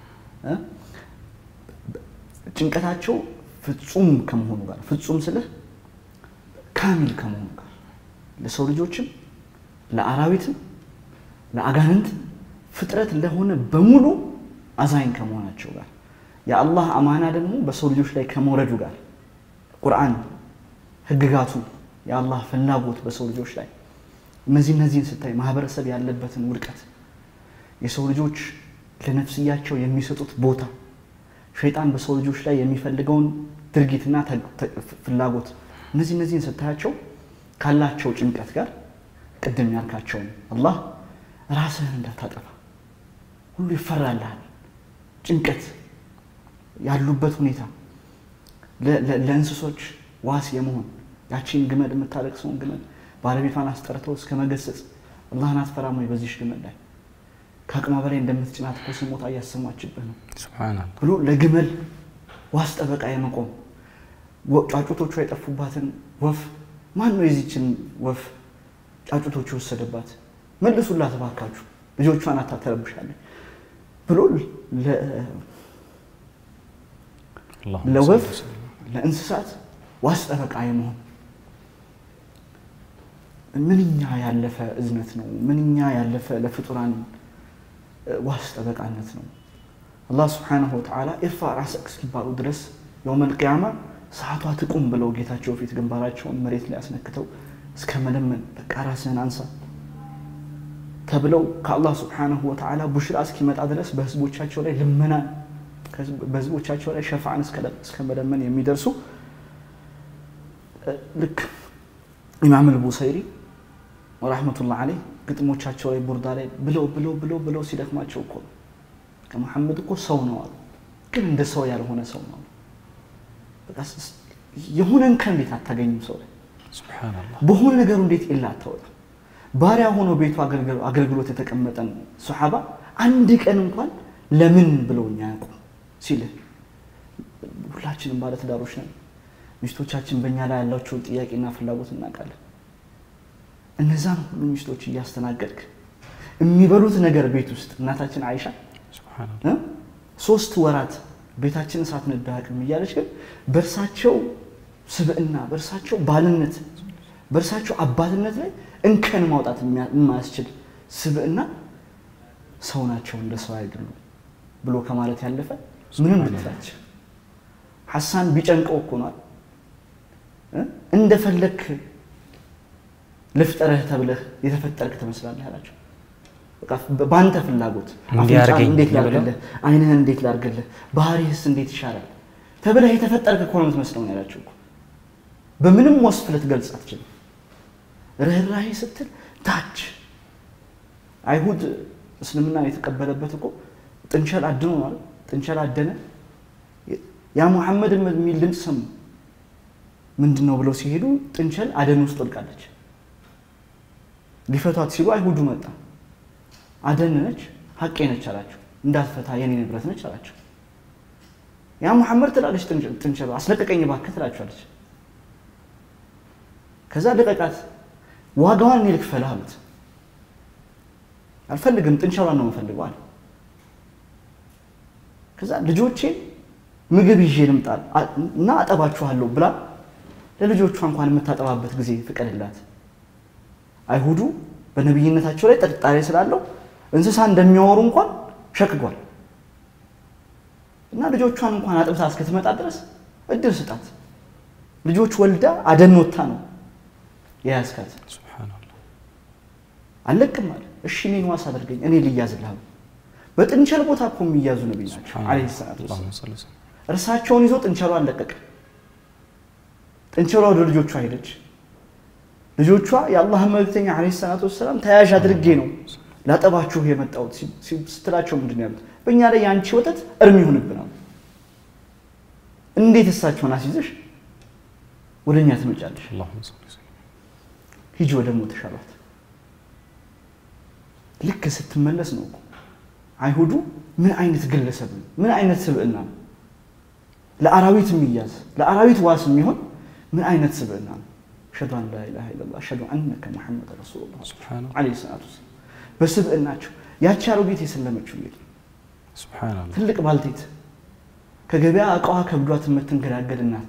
ጭንቀታቸው ፍጹም ከመሆኑ ጋር ፍጹም ስልህ ካሚል ከመሆኑ ጋር ለሰው ልጆችም ለአራዊትም ለአጋንንት ፍጥረት ለሆነ በሙሉ አዛኝ ከመሆናቸው ጋር የአላህ አማና ደግሞ በሰው ልጆች ላይ ከመውረዱ ጋር ቁርአን ህግጋቱ የአላህ ፍላጎት በሰው ልጆች ላይ እነዚህ እነዚህን ስታይ ማህበረሰብ ያለበትን ውድቀት የሰው ልጆች ለነፍስያቸው የሚሰጡት ቦታ ሸይጣን በሰው ልጆች ላይ የሚፈልገውን ድርጊትና ፍላጎት እነዚህ እነዚህን ስታያቸው ካላቸው ጭንቀት ጋር ቅድም ያልካቸው አላህ ራስህን እንዳታጠፋ ሁሉ ይፈራልሃል ጭንቀት ያሉበት ሁኔታ ለእንስሶች ዋስ የመሆን ያቺን ግመል የምታለቅሰውን ግመል ባለቤቷን አስጠርተው እስከ መገሰጽ አላህን አትፈራም ወይ በዚህ ግመል ላይ ከአቅማ በላይ እንደምትጭናት እኮ ስሞታ እያሰማችብህ ነው ሱብሃንአላህ ብሎ ለግመል ዋስ ጠበቃ የመቆም ጫጩቶቹ የጠፉባትን ወፍ ማን ነው የዚችን ወፍ ጫጩቶቹ ወሰደባት መልሱላት ባካችሁ ልጆቿን አታተረብሻለህ ብሎ ለወፍ ለእንስሳት ዋስ ጠበቃ የመሆን ምንኛ ያለፈ እዝነት ነው ምንኛ ያለፈ ለፍጡራን ዋስ ጠበቃነት ነው አላህ Subhanahu Wa Ta'ala ኢርፋዕ ራስክ እስኪባሉ ድረስ የውም القيامة ሰዓቷ ትቁም ብለው ጌታቸው ፊት ግንባራቸውን መሬት ላይ አስነክተው እስከ መለመን በቃ ራስህን አንሳ ተብለው ከአላህ Subhanahu Wa Ta'ala ቡሽራ እስኪመጣ ድረስ በህዝቦቻቸው ላይ ልመና በህዝቦቻቸው ላይ ሸፋዓን እስከ መለመን የሚደርሱ ልክ ኢማም አልቡሰይሪ ወራህመቱላህ ዐለይሂ ግጥሞቻቸው ላይ ቡርዳ ላይ ብለው ብለው ብለው ብለው ሲደክማቸው እኮ ከመሐመድ እኮ ሰው ነው አሉ ግን እንደ ሰው ያልሆነ ሰው ነው በቃ የሆነን ከንዴት አታገኙም ሰው ላይ ሱብሃንአላህ በሆነ ነገር እንዴት ኢላ አታወጣ ባሪያ ሆኖ ቤቱ አገልግሎት የተቀመጠን ሱሐባ አንድ ቀን እንኳን ለምን ብለውኛ ያውቁ ሲል ሁላችንም ባለ ተዳሮች ነን ሚስቶቻችን በእኛ ላይ ያላቸው ጥያቄና ፍላጎት እናቃለን እነዛን ሁሉ ሚስቶች እያስተናገድክ የሚበሉት ነገር ቤት ውስጥ እናታችን አይሻ ሱብሃንአላህ ሶስት ወራት ቤታችንን ሳትነዳቅም እያለች ግን በርሳቸው ስብዕና በርሳቸው ባልነት በርሳቸው አባትነት ላይ እንከን ማውጣት የማያስችል ስብዕና ሰው ናቸው እንደ ሰው አይደሉም ብሎ ከማለት ያለፈ ምንም ልትላች ሐሳን ቢጨንቀው እኮ ነው እንደፈለክ ለፍጠረህ ተብለህ የተፈጠርክ ተመስላለህ አላቸው በቃ ባንተ ፍላጎት አፍንጫህን እንዴት ላርግልህ አይንህን እንዴት ላርግልህ ባህሪህስ እንዴት ይሻላል ተብለህ የተፈጠርክ እኮ ነው የምትመስለው ያላቸው በምንም ወስፍ ልትገልጽ አትችልም ርህራሄ ስትል ታች አይሁድ እስልምና የተቀበለበት እኮ ጥንቸል አድኖ ነው ጥንቸል አደነ ያ መሐመድ የሚል ድምጽ ሰሙ ምንድነው ብለው ሲሄዱ ጥንቸል አደን ውስጥ ወድቃለች ሊፈቷት ሲሉ አይሁዱ መጣ አደን ነች ሐቄ ነች አላቸው እንዳትፈታ የኔ ንብረት ነች አላቸው ያ መሐመድ ትላለች ጥንቸል ጥንቸል አስለቀቀኝ ባከ ትላቸዋለች ከዛ ደቀቃት ዋጋዋን ይልክፈላ አሉት አልፈልግም ጥንቸሏን ነው የምፈልገው አለ ከዛ ልጆቼ ምግብ ይዤ ልምጣል እና አጠባችኋለሁ ብላ ለልጆቿ እንኳን የምታጠባበት ጊዜ ፍቀድላት አይሁዱ በነብይነታቸው ላይ ጥርጣሬ ስላለው እንስሳ እንደሚያወሩ እንኳን ሸክጓል እና ልጆቿን እንኳን አጥብታ እስከትመጣ ድረስ እድል ስጣት ልጆች ወልዳ አደንወታ ነው ያስካት ሱብሃንአላህ አለቅም አለ እሺ እኔን ዋስ አድርገኝ እኔ ልያዝልህ በጥንቸል ቦታ እኮ የሚያዙ ነብይ ናቸው አለይሂ ሰላቱ ወሰለም እርሳቸውን ይዞ ጥንቸሏን አለቀቀ ጥንቸሏ ወደ ልጆቿ ሄደች ልጆቿ የአላህ መልእክተኛ አለይሂ ሰላቱ ወሰለም ተያዥ አድርጌ ነው ላጠባችሁ የመጣው ስትላቸው ምንድነው ያሉት በእኛ ላይ ያንቺ ወተት እርም ይሁንብናል እንዴት እሳቸውን አስይዘሽ ወደኛ ትመጫለሽ አላሁ ሱብሃነሁ ሂጂ ወደ ሞት ሻሏት ልክ ስትመለስ ነው አይሁዱ ምን አይነት ግለሰብ ምን አይነት ስብዕና ለአራዊት የሚያዝ ለአራዊት ዋስ የሚሆን ምን አይነት ስብዕና ሸዷን ላ ኢላሃ ኢላላህ ሸዱ አንከ ሙሐመድ ረሱሉላህ ሱብሃነሁ ዐለይሂ ሰላቱ በስብዕናቸው ያቺ አሮጊት የሰለመችው ልጅ ሱብሃንአላህ ትልቅ ባልቴት ከገበያ አቃዋ ከብዷት የምትንገዳገድ እናት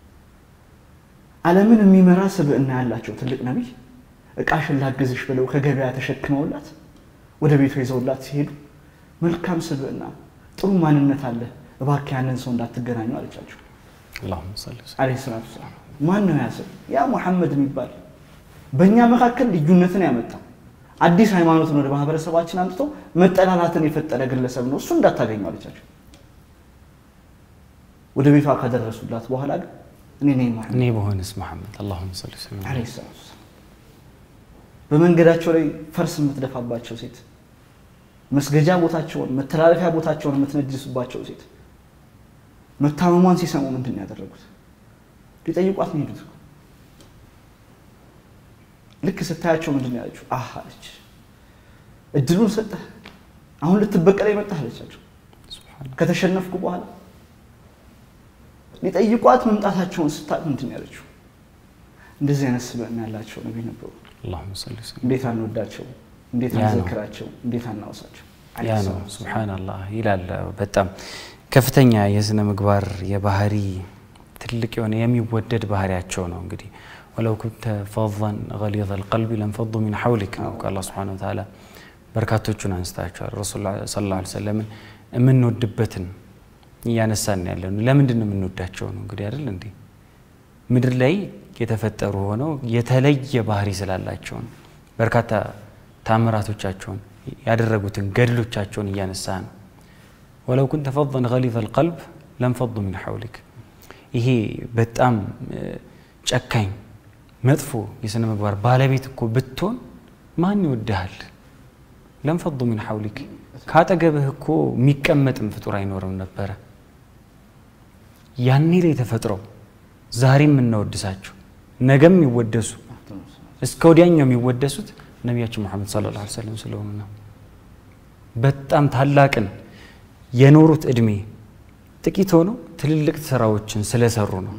ዓለምን የሚመራ ስብዕና ያላቸው ትልቅ ነብይ እቃሽን ላግዝሽ ብለው ከገበያ ተሸክመውላት ወደ ቤቱ ይዘውላት ሲሄዱ መልካም ስብዕና ጥሩ ማንነት አለ እባክህ ያንን ሰው እንዳትገናኙ አለቻቸው اللهم صل وسلم عليه الصلاه والسلام ማን ነው ያሰ ያ መሐመድ የሚባል በእኛ መካከል ልዩነትን ያመጣ አዲስ ሃይማኖትን ወደ ማህበረሰባችን አምጥቶ መጠላላትን የፈጠረ ግለሰብ ነው እሱ እንዳታገኙ አለቻቸው ወደ ቤቷ ካደረሱላት በኋላ ግን እኔ ነኝ መሐመድ እኔ በሆነስ መሐመድ اللهم صل وسلم عليه الصلاه والسلام በመንገዳቸው ላይ ፈርስ የምትደፋባቸው ሴት መስገጃ ቦታቸውን መተላለፊያ ቦታቸውን የምትነጅስባቸው ሴት መታመሟን ሲሰሙ ምንድን ያደረጉት ሊጠይቋት ነው ሄዱት ልክ ስታያቸው ምንድን ያለችው አህ አለች እድሉን ሰጠ አሁን ልትበቀለኝ መጣህ አለቻቸው ሱብሃንአላህ ከተሸነፍኩ በኋላ ሊጠይቋት መምጣታቸውን ስታቅ ምንድን ያለችው እንደዚህ አይነት ስብዕና ያላቸው ነብይ ነበሩ اللهم صل وسلم እንዴት አንወዳቸው እንዴት አንዘክራቸው እንዴት አናውሳቸው ያ ነው ሱብሃንአላህ ይላል በጣም ከፍተኛ የስነ ምግባር የባህሪ ትልቅ የሆነ የሚወደድ ባህሪያቸው ነው እንግዲህ ولو كنت فظا غليظ القلب لانفضوا من حولك الله سبحانه وتعالى በርካቶቹን አንስታቸዋል ረሱል ሰለላሁ ዐለይሂ ወሰለም የምንወድበትን ያነሳን ያለን ለምንድን ነው የምንወዳቸው ነው እንግዲህ አይደል እንዴ ምድር ላይ የተፈጠሩ ሆነው የተለየ ባህሪ ስላላቸው በርካታ ታምራቶቻቸውን ያደረጉትን ገድሎቻቸውን ያነሳን ولو كنت فظا غليظ القلب لانفضوا من حولك ይሄ በጣም ጨካኝ መጥፎ የስነ ምግባር ባለቤት እኮ ብትሆን ማን ይወድሃል لانفضوا من حولك ካጠገብህ እኮ የሚቀመጥም ፍጡር አይኖርም ነበር ያኔ ላይ ተፈጥረው ዛሬም እንወድሳቸው ነገም ይወደሱ እስከ ወዲያኛው የሚወደሱት ነብያችን መሐመድ ሰለላሁ ዐለይሂ ወሰለም ስለሆኑ ነው በጣም ታላቅን የኖሩት እድሜ ጥቂት ሆኖ ትልልቅ ስራዎችን ስለሰሩ ነው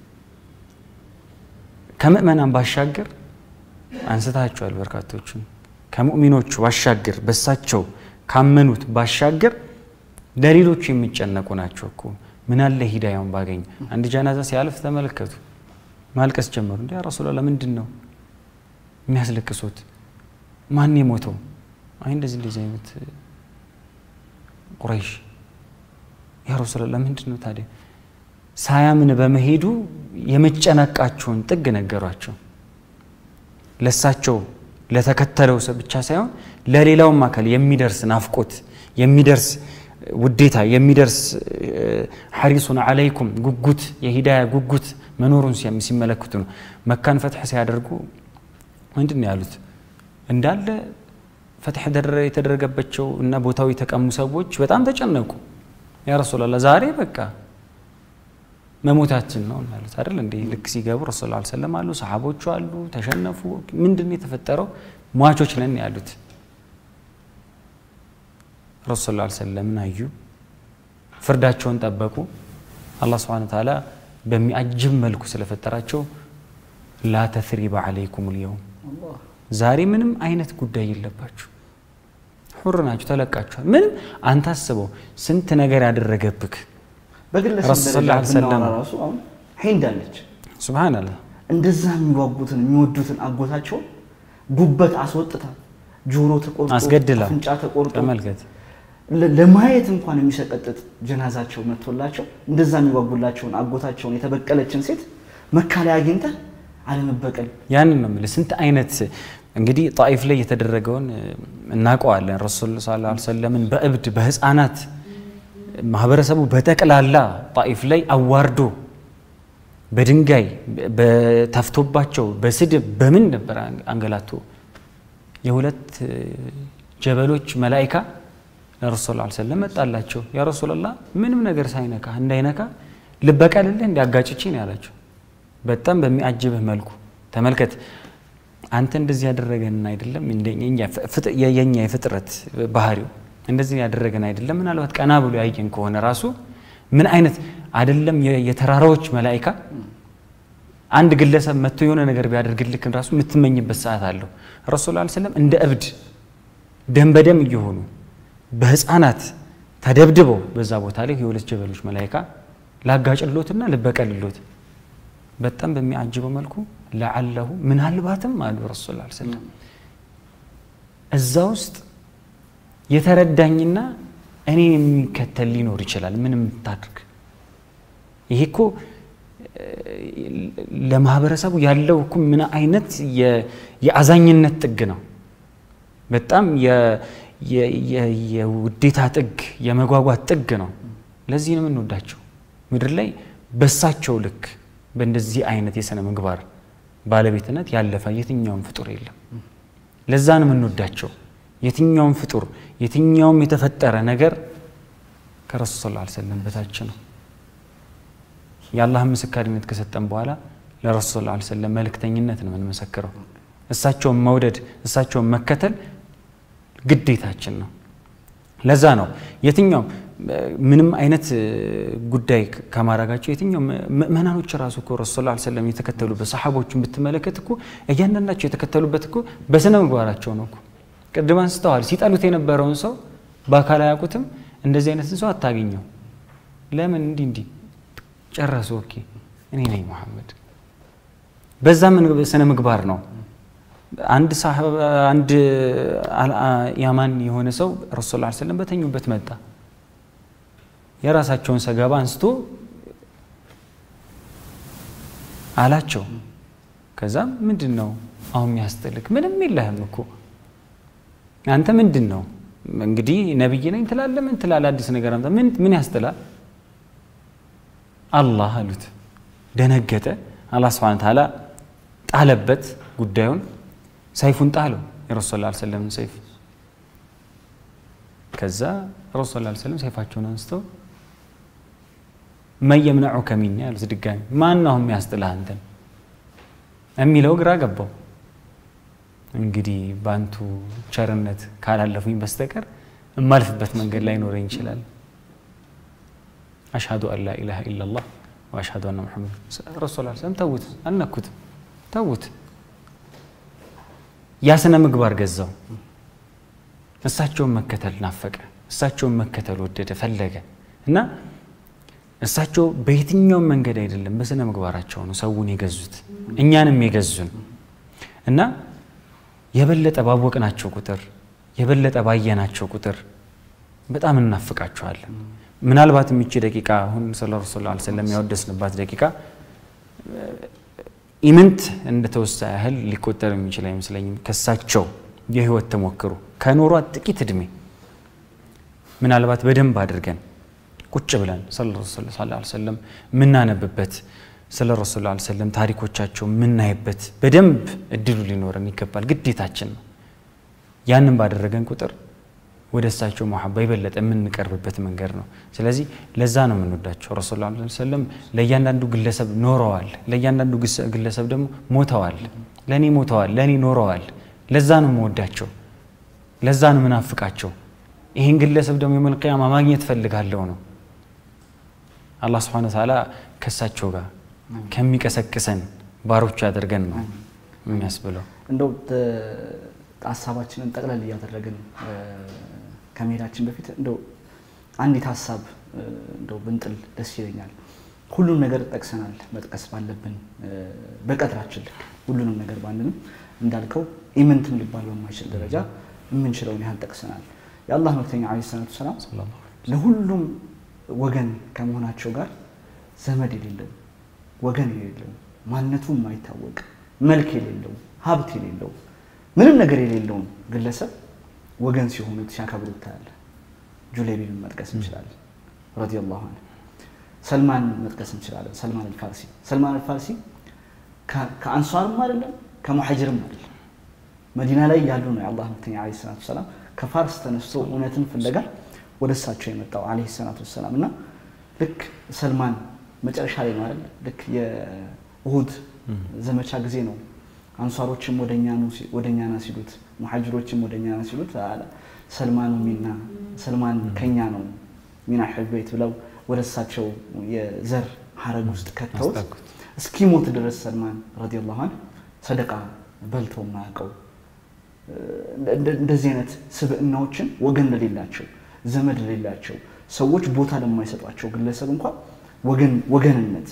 ከመመናን ባሻገር አንስታቸዋል በርካቶችን ከሙእሚኖቹ ባሻገር በሳቸው ካመኑት ባሻገር ለሌሎች የሚጨነቁ ናቸው እኮ ምን አለ ሂዳያውን ባገኝ አንድ ጀናዛ ሲያልፍ ተመለከቱ ማልቀስ ጀመሩ እንዴ ያ ረሱላህ ለምንድነው የሚያስለቅሱት ማን የሞተው አይ እንደዚህ እንደዚህ አይነት ቁረይሽ ያ ረሱላህ ለምንድነው ታዲያ ሳያምን በመሄዱ የመጨነቃቸውን ጥግ ነገሯቸው ለሳቸው ለተከተለው ሰው ብቻ ሳይሆን ለሌላውም አካል የሚደርስ ናፍቆት የሚደርስ ውዴታ የሚደርስ ሐሪሱን አለይኩም ጉጉት የሂዳያ ጉጉት መኖሩን ሲመለከቱ ነው መካን ፈትህ ሲያደርጉ ምንድነው ያሉት እንዳለ ፈትህ ደረ የተደረገባቸው እና ቦታው የተቀሙ ሰዎች በጣም ተጨነቁ ያ ረሱላህ ዛሬ በቃ መሞታችን ነው ማለት አይደል እንዴ ልክ ሲገቡ ረሱላህ ሰለላሁ ዐለይሂ ወሰለም አሉ ሰሃቦቹ አሉ ተሸነፉ ምንድነው የተፈጠረው ሟቾች ነን ያሉት ረሱላህ ሰለላሁ ዐለይሂ ወሰለም አዩ ፍርዳቸውን ጠበቁ አላህ Subhanahu Wa Ta'ala በሚያጅብ መልኩ ስለፈጠራቸው ላ ተስሪባ አለይኩም اليوم ዛሬ ምንም አይነት ጉዳይ የለባችሁ ሁር ናችሁ ተለቃችኋል ምንም አንተ አስበው ስንት ነገር ያደረገብክ በግለሰብ ደረጃ ራሱ አሁን ሄንዳለች ሱብሃንአላህ እንደዛ የሚዋጉትን የሚወዱትን አጎታቸው ጉበት አስወጥታ ጆሮ ተቆርጦ አስገድላ አፍንጫ ተቆርጦ ተመልከት ለማየት እንኳን የሚሰቀጥጥ ጀናዛቸው መጥቶላቸው እንደዛ የሚዋጉላቸውን አጎታቸውን የተበቀለችን ሴት መካለ አግኝተ አለመበቀል ያንን ነው ማለት ስንት አይነት እንግዲህ ጣይፍ ላይ የተደረገውን እናቀዋለን ረሱል ሰለላሁ ዐለይሂ ወሰለም በእብድ በህፃናት ማህበረሰቡ በተቀላላ ጣይፍ ላይ አዋርዶ በድንጋይ በተፍቶባቸው በስድብ በምን ነበር አንገላቱ የሁለት ጀበሎች መላእክት ለረሱል ሰለላሁ ዐለይሂ ወሰለም መጣላቸው ያ ረሱላህ ምንም ነገር ሳይነካ እንዳይነካ ልበቀልልህ እንዲያጋጭጪ ነው ያላቸው በጣም በሚያጅብህ መልኩ ተመልከት አንተ እንደዚህ ያደረገን አይደለም እንደኛ የኛ የፍጥረት ባህሪው እንደዚህ ያደረገን አይደለም ምናልባት ቀና ብሎ ያየን ከሆነ ራሱ ምን አይነት አይደለም የተራራዎች መላእክት አንድ ግለሰብ መጥቶ የሆነ ነገር ቢያደርግልክ ራሱ የምትመኝበት ሰዓት አለው ረሱል ሰለላሁ ዐለይሂ ወሰለም እንደ እብድ ደም በደም ይሆኑ በህፃናት ተደብድበው በዛ ቦታ ላይ የሁለት ጀበሎች መላእክት ላጋጭሎትና ልበቀልሎት በጣም በሚያጅበው መልኩ ለዓለሁ ምናልባትም አሉ ረሱል ሰለላሁ ዐለይሂ ወሰለም እዛ ውስጥ የተረዳኝና እኔ የሚከተል ሊኖር ይችላል ምንም ታድርግ ይሄ እኮ ለማህበረሰቡ ያለው እኮ ምን አይነት የአዛኝነት ጥግ ነው በጣም የ የውዴታ ጥግ የመጓጓት ጥግ ነው ለዚህ ነው እንወዳቸው ምድር ላይ በሳቸው ልክ በእንደዚህ አይነት የሰነ ምግባር ባለቤትነት ያለፈ የትኛውም ፍጡር የለም ለዛ ነው እንወዳቸው የትኛውም ፍጡር የትኛውም የተፈጠረ ነገር ከረሱል ሰለላሁ ዐለይሂ ወሰለም በታች ነው የአላህ ምስክርነት ከሰጠን በኋላ ለረሱል ሰለላሁ ዐለይሂ ወሰለም መልእክተኝነት ነው የምንመሰክረው እሳቸውን መውደድ እሳቸውን መከተል ግዴታችን ነው ለዛ ነው የትኛው ምንም አይነት ጉዳይ ከማራጋቸው የትኛው ምእመናኖች ራሱ እኮ ረሱል ሰለላሁ ዐለይሂ ወሰለም የተከተሉበት ሰሃቦችን ብትመለከት እኮ እያንዳንዳቸው የተከተሉበት እኮ በስነ ምግባራቸው ነው እኮ ቅድም አንስተዋል ሲጠሉት የነበረውን ሰው በአካል አያውቁትም እንደዚህ አይነት ሰው አታገኘው ለምን እንዲ እንዲ ጨረሱ ኦኬ እኔ ነኝ መሐመድ በዛ ምን ስነ ምግባር ነው አንድ ሰሃባ አንድ ያማን የሆነ ሰው ረሱል ሰለላሁ ዐለይሂ ወሰለም በተኙበት መጣ የራሳቸውን ሰገባ አንስቶ አላቸው ከዛ ምንድነው አሁን የሚያስጠልቅ ምንም የለህም እኮ አንተ ምንድነው እንግዲህ ነብይ ነኝ ትላለህ ምን ትላለህ አዲስ ነገር አምጣ ምን ምን ያስጠላል አላህ አሉት ደነገጠ አላህ Subhanahu Wa Ta'ala ጣለበት ጉዳዩን ሰይፉን ጣለው የረሱል ሰለላሁ ዐለይሂ ወሰለም ሰይፍ ከዛ ረሱል ሰለላሁ ዐለይሂ ወሰለም ሰይፋቸውን አንስተው ما يمنعك مني ያሉት ድጋሚ ማን ነው የሚያስጥልህ አንተን የሚለው ግራ ገባው እንግዲህ ባንቱ ቸርነት ካላለፉኝ በስተቀር እማልፍበት መንገድ ላይ ኖረኝ ይችላል አሽሃዱ አን ላ ኢላሃ ኢላላህ ወአሽሃዱ አነ ሙሐመድ ረሱል ሰለላሁ ዐለይሂ ወሰለም ተውት አልነኩት ተውት ያስነ ምግባር ገዛው እሳቸውን መከተል ናፈቀ እሳቸውን መከተል ወደደ ፈለገ እና እሳቸው በየትኛው መንገድ አይደለም በስነ ምግባራቸው ነው ሰውን የገዙት እኛንም የገዙን እና የበለጠ ባወቅናቸው ቁጥር የበለጠ ባየናቸው ቁጥር በጣም እናፍቃቸዋለን ምናልባት እቺ ደቂቃ አሁን ሰለላሁ ዐለይሂ ወሰለም ያወደስንባት ደቂቃ ኢምንት እንደተወሳ ያህል ሊቆጠር የሚችል አይመስለኝም ከሳቸው የህይወት ተሞክሮ ከኖሯት ጥቂት እድሜ ምናልባት በደንብ አድርገን ቁጭ ብለን ሰለላሁ ዐለይሂ ወሰለም ምናነብበት ስለ ረሱል ሰለላሁ ዐለይሂ ወሰለም ታሪኮቻቸው ምናይበት በደንብ እድሉ ሊኖረን ይገባል ግዴታችን ነው ያንን ባደረገን ቁጥር ወደ እሳቸው መሐባ ይበለጠ የምንቀርብበት መንገድ ነው ስለዚህ ለዛ ነው የምንወዳቸው ረሱል ሰለላሁ ዐለይሂ ወሰለም ለእያንዳንዱ ግለሰብ ኖረዋል ለእያንዳንዱ ግለሰብ ደግሞ ሞተዋል ለኔ ሞተዋል ለኔ ኖረዋል ለዛ ነው የምወዳቸው ለዛ ነው ምናፍቃቸው ይሄን ግለሰብ ደግሞ የመልቂያማ ማግኘት ፈልጋለሁ ነው አላህ Subhanahu Wa Ta'ala ከሳቸው ጋር ከሚቀሰቅሰን ባሮች ያደርገን ነው የሚያስብለው እንደው ሐሳባችንን ጠቅለል ያደረገን ከመሄዳችን በፊት እንደው አንዲት ሐሳብ እንደው ብንጥል ደስ ይለኛል ሁሉንም ነገር ጠቅሰናል መጥቀስ ባለብን በቀጥራችን ሁሉንም ነገር ባንንም እንዳልከው ኢምንትም ሊባል በማይችል ደረጃ የምንችለውን ያህል ጠቅሰናል የአላህ መልእክተኛ አለይሂ ሰላቱ ሰላም ለሁሉም ወገን ከመሆናቸው ጋር ዘመድ የሌለው ወገን የሌለው ማንነቱ የማይታወቅ መልክ የሌለው ሀብት የሌለው ምንም ነገር የሌለው ግለሰብ ወገን ሲሆኑ ሲያከብሩት ታያለ ጁለይቢብን መጥቀስ እንችላለን ረዲየላሁ ዐንሁ ሰልማን መጥቀስ እንችላለን ሰልማን አልፋርሲ ሰልማን አልፋርሲ ከአንሷርም አይደለም ከሙሐጅርም አይደለም መዲና ላይ ያሉ ነው የአላህ መልእክተኛ አለይሂ ሰላቱ ሰላም ከፋርስ ተነስቶ እውነትን ፍለጋ ወደሳቸው የመጣው አለይሂ ሰላቱ ሰላም እና ልክ ሰልማን መጨረሻ ላይ ማለት ልክ የኡሁድ ዘመቻ ጊዜ ነው አንሷሮችም ወደኛ ነው ወደኛ ነው ሲሉት ሙሐጅሮችም ወደኛ ነው ሲሉት ሰልማን ሚና ሰልማን ከኛ ነው ሚና ህበይት ብለው ወደሳቸው የዘር ሐረግ ውስጥ ከተውት እስኪሞት ድረስ ሰልማን ረዲየላሁ ዐንሁ ሰደቃ በልቶ ማያውቀው እንደዚህ አይነት ስብዕናዎችን ወገን ለሌላቸው ዘመድ ለሌላቸው ሰዎች ቦታ ለማይሰጧቸው ግለሰብ እንኳን ወገን ወገንነት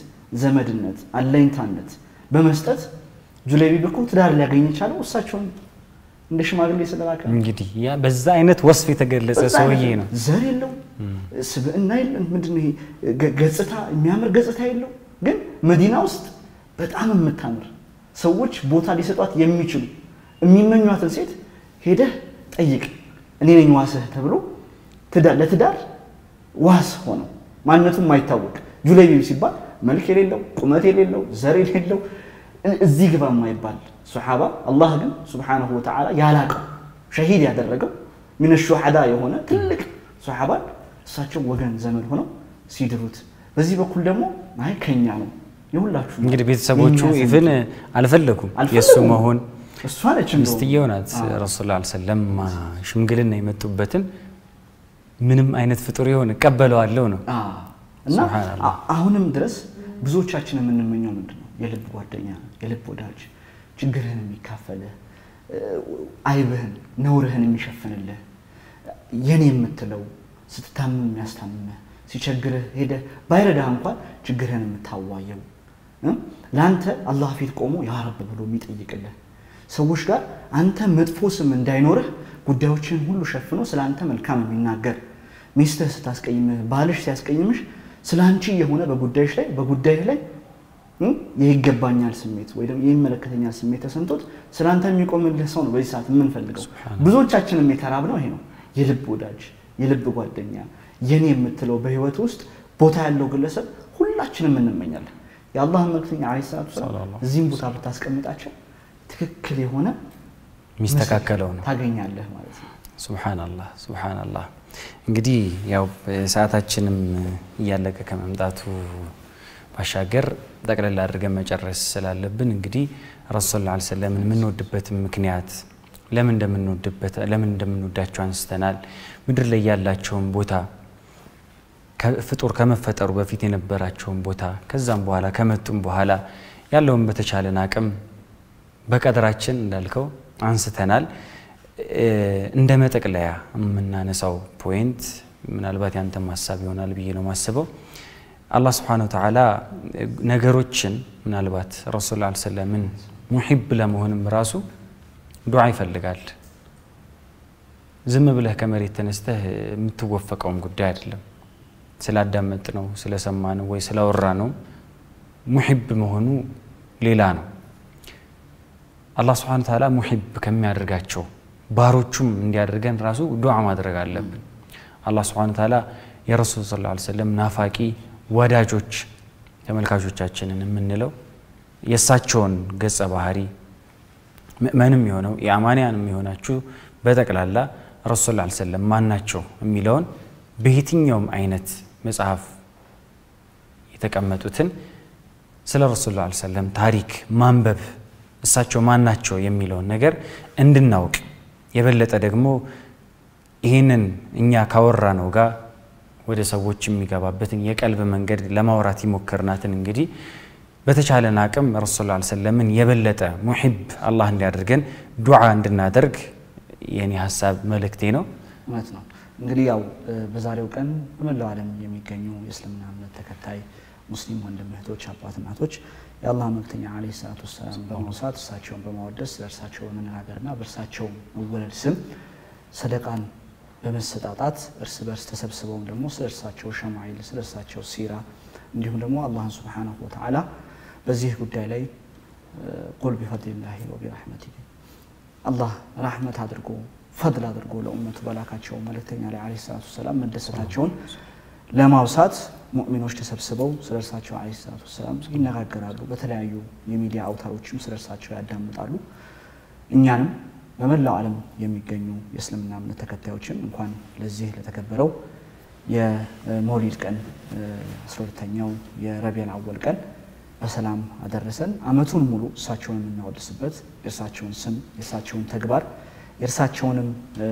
ዘመድነት አለኝታነት በመስጠት ጁለይቢብ እኮ ትዳር ሊያገኝ ይችላል እሳቸውን እንደ ሽማግሌ ስለላከ እንግዲህ ያ በዛ አይነት ወስፍ የተገለጸ ሰውዬ ነው ዘር የለው ስብዕና የለው ምንድነው ይሄ ገጽታ የሚያምር ገጽታ የለው ግን መዲና ውስጥ በጣም የምታምር ሰዎች ቦታ ሊሰጧት የሚችሉ የሚመኙአትን ሴት ሄደህ ጠይቅ እኔ ነኝ ዋስህ ተብሎ ትዳር ለትዳር ዋስ ሆኖ ማንነቱም ማይታወቅ ጁለይቢብ ሲባል መልክ የሌለው ቁመት የሌለው ዘር የሌለው እዚህ ግባ ማይባል ሱሐባ አላህ ግን ሱብሃነሁ ወተዓላ ያላቀው ሸሂድ ያደረገው ምን الشهداء የሆነ ትልቅ ሱሐባ እሳቸው ወገን ዘመድ ሆነው ሲድሩት በዚህ በኩል ደግሞ አይ ከኛ ነው ይሁላችሁ እንግዲህ ቤተሰቦቹ ኢቭን አልፈለኩም የሱ መሆን እሷ ነች ምስትየው ናት ረሱላህ ሰለላሁ ዐለይሂ ወሰለም ሽምግልና የመጡበትን ምንም አይነት ፍጡር ይሆን ቀበለዋለሁ ነው እና አሁንም ድረስ ብዙዎቻችን የምንመኘው ምንድነው የልብ ጓደኛ የልብ ወዳጅ ችግርህን የሚካፈልህ አይብህን ነውርህን የሚሸፍንልህ የኔ የምትለው ስትታመም የሚያስታምምህ ሲቸግርህ ሄደ ባይረዳህ እንኳን ችግርህን የምታዋየው ላንተ አላህ ፊት ቆሞ ያ ረብ ብሎ የሚጠይቅልህ ሰዎች ጋር አንተ መጥፎ ስም እንዳይኖርህ ጉዳዮችን ሁሉ ሸፍኖ ስላንተ መልካም የሚናገር ሚስትህ ስታስቀይምህ ባልሽ ሲያስቀይምሽ ስላንቺ የሆነ በጉዳይሽ ላይ በጉዳይህ ላይ የይገባኛል ስሜት ወይ ደግሞ የይመለከተኛል ስሜት ተሰንቶት ስላንተ የሚቆምልህ ሰው ነው በዚህ ሰዓት ምን ፈልገው ብዙዎቻችንም የተራብነው ይሄ ነው የልብ ወዳጅ የልብ ጓደኛ የኔ የምትለው በህይወት ውስጥ ቦታ ያለው ግለሰብ ሁላችንም እንመኛለን የአላህ መልእክተኛ አለይሂ ሰላቱ ሰላም እዚህም ቦታ ብታስቀምጣቸው ትክክል የሆነ ሚስተካከለው ነው ታገኛለህ ማለት ነው ሱብሃንአላህ ሱብሃንአላህ እንግዲህ ያው ሰዓታችንም እያለቀ ከመምጣቱ ባሻገር ጠቅለል አድርገን መጨረስ ስላለብን እንግዲህ ረሱላህ ሰለላሁ ዐለይሂ ወሰለም ምን ወድበት ምክንያት ለምን እንደምንወድበት ለምን እንደምንወዳቸው አንስተናል ምድር ላይ ያላቸውን ቦታ ፍጡር ከመፈጠሩ በፊት የነበራቸውን ቦታ ከዛም በኋላ ከመጡም በኋላ ያለውን በተቻለን አቅም በቀድራችን እንዳልከው አንስተናል እንደ መጠቅለያ የምናነሳው ፖይንት ምናልባት ያንተም ሐሳብ ይሆናል ብዬ ነው ማስበው አላህ Subhanahu Wa Ta'ala ነገሮችን ምናልባት ረሱላህ ሰለላሁ ዐለይሂ ወሰለም ሙሂብ ለመሆንም ራሱ ዱዓ ይፈልጋል ዝም ብለህ ከመሬት ተነስተህ የምትወፈቀውም ጉዳይ አይደለም ስላዳመጥ ነው ስለሰማ ነው ወይ ስለወራ ነው ሙሂብ መሆኑ ሌላ ነው አላህ Subhanahu Wa Ta'ala ሙሂብ ከሚያደርጋቸው ባሮቹም እንዲያደርገን ራሱ ዱዓ ማድረግ አለብን አላህ Subhanahu Wa Ta'ala የረሱል ሰለላሁ ዐለይሂ ወሰለም ናፋቂ ወዳጆች ተመልካቾቻችንን የምንለው የሳቸውን ገጸ ባህሪ ምንም ይሆነው ያማንያንም ይሆናችሁ በተቀላላ ረሱል ሰለላሁ ዐለይሂ ወሰለም ማናቸው የሚለውን በየትኛውም አይነት መጽሐፍ የተቀመጡትን ስለ ረሱል ሰለላሁ ዐለይሂ ወሰለም ታሪክ ማንበብ እሳቸው ማናቸው የሚለውን ነገር እንድናውቅ የበለጠ ደግሞ ይሄንን እኛ ካወራ ነው ጋር ወደ ሰዎች የሚገባበትን የቀልብ መንገድ ለማውራት ይሞክርናትን እንግዲህ በተቻለን አቅም ረሱል ሰለላሁ ዐለይሂ ወሰለም የበለጠ ሙሂብ አላህ እንዲያደርገን ዱዓ እንድናደርግ የኔ ሐሳብ መልእክቴ ነው ማለት ነው እንግዲህ ያው በዛሬው ቀን በመላው ዓለም የሚገኙ የእስልምና እምነት ተከታይ ሙስሊም ወንድም እህቶች አባት እናቶች የአላህ መልእክተኛ አለይሂ ሰላቱ ሰላም በመውሳት እሳቸውን በማወደስ ለእርሳቸው በመናገርና በእርሳቸው መወለድ ስም ሰደቃን በመሰጣጣት እርስ በርስ ተሰብስበው ደግሞ ስለርሳቸው ሸማኢል ስለርሳቸው ሲራ እንዲሁም ደግሞ አላህ Subhanahu Wa Ta'ala በዚህ ጉዳይ ላይ ቁል ቢፈድሊላሂ ወቢረህመቲሂ አላህ ረህመት አድርጎ ፈድል አድርጎ ለኡመቱ በላካቸው መልእክተኛ ላይ አለይሂ ሰላቱ ሰላም መደሰታቸውን ለማውሳት ሙእሚኖች ተሰብስበው ስለርሳቸው አለይሂ ሰላቱ ሰላም ይነጋገራሉ በተለያዩ የሚዲያ አውታሮችም ስለርሳቸው ያዳምጣሉ እኛንም በመላው ዓለም የሚገኙ የእስልምና እምነት ተከታዮችን እንኳን ለዚህ ለተከበረው የመውሊድ ቀን አስራ ሁለተኛው የረቢዑል አወል ቀን በሰላም አደረሰን አመቱን ሙሉ እሳቸውን የምናወድስበት የእርሳቸውን ስም የእርሳቸውን ተግባር የእርሳቸውንም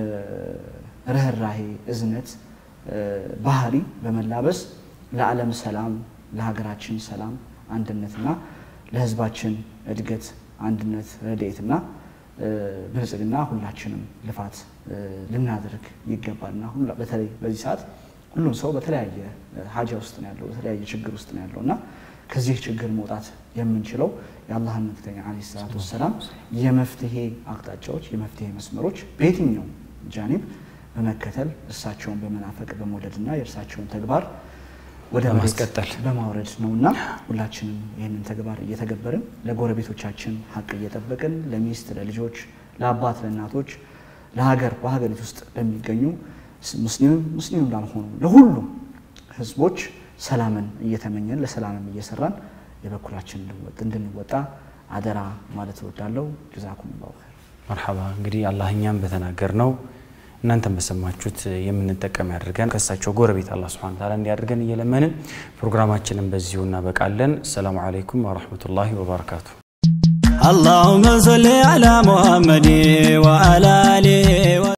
ርህራሄ እዝነት ባህሪ በመላበስ ለዓለም ሰላም ለሀገራችን ሰላም አንድነትና ለህዝባችን እድገት አንድነት ረድኤትና በጽግና ሁላችንም ልፋት ልናደርግ ይገባልና ሁሉ በተለይ በዚህ ሰዓት ሁሉም ሰው በተለያየ ሀጃ ውስጥ ነው ያለው በተለያየ ችግር ውስጥ ነው ያለውና ከዚህ ችግር መውጣት የምንችለው የአላህን መልእክተኛ አለይሂ ሰላቱ ወሰላም የመፍትሄ አቅጣጫዎች የመፍትሄ መስመሮች በየትኛው ጃኒብ በመከተል እርሳቸውን በመናፈቅ በመውደድና የእርሳቸውን ተግባር ወደ ማስቀጠል በማውረድ ነውና ሁላችንም ይሄንን ተግባር እየተገበርን ለጎረቤቶቻችን ሐቅ እየጠበቅን ለሚስት ለልጆች ለአባት ለእናቶች ለሀገር በሀገሪቱ ውስጥ ለሚገኙ ሙስሊም ሙስሊም ላልሆኑ ለሁሉም ህዝቦች ሰላምን እየተመኘን ለሰላምም እየሰራን የበኩላችን እንድንወጣ አደራ ማለት እወዳለሁ። ጀዛኩሙላሁ ኸይር። መርሐባ። እንግዲህ አላህ እኛም በተናገርነው እናንተም በሰማችሁት የምንጠቀም ያድርገን ከሳቸው ጎረቤት አላህ Subhanahu Wa Ta'ala እንዲያድርገን እየለመንን ፕሮግራማችንን በዚሁ እናበቃለን። ሰላም አለይኩም ወራህመቱላሂ ወበረካቱ። اللهم صل على محمد وعلى آله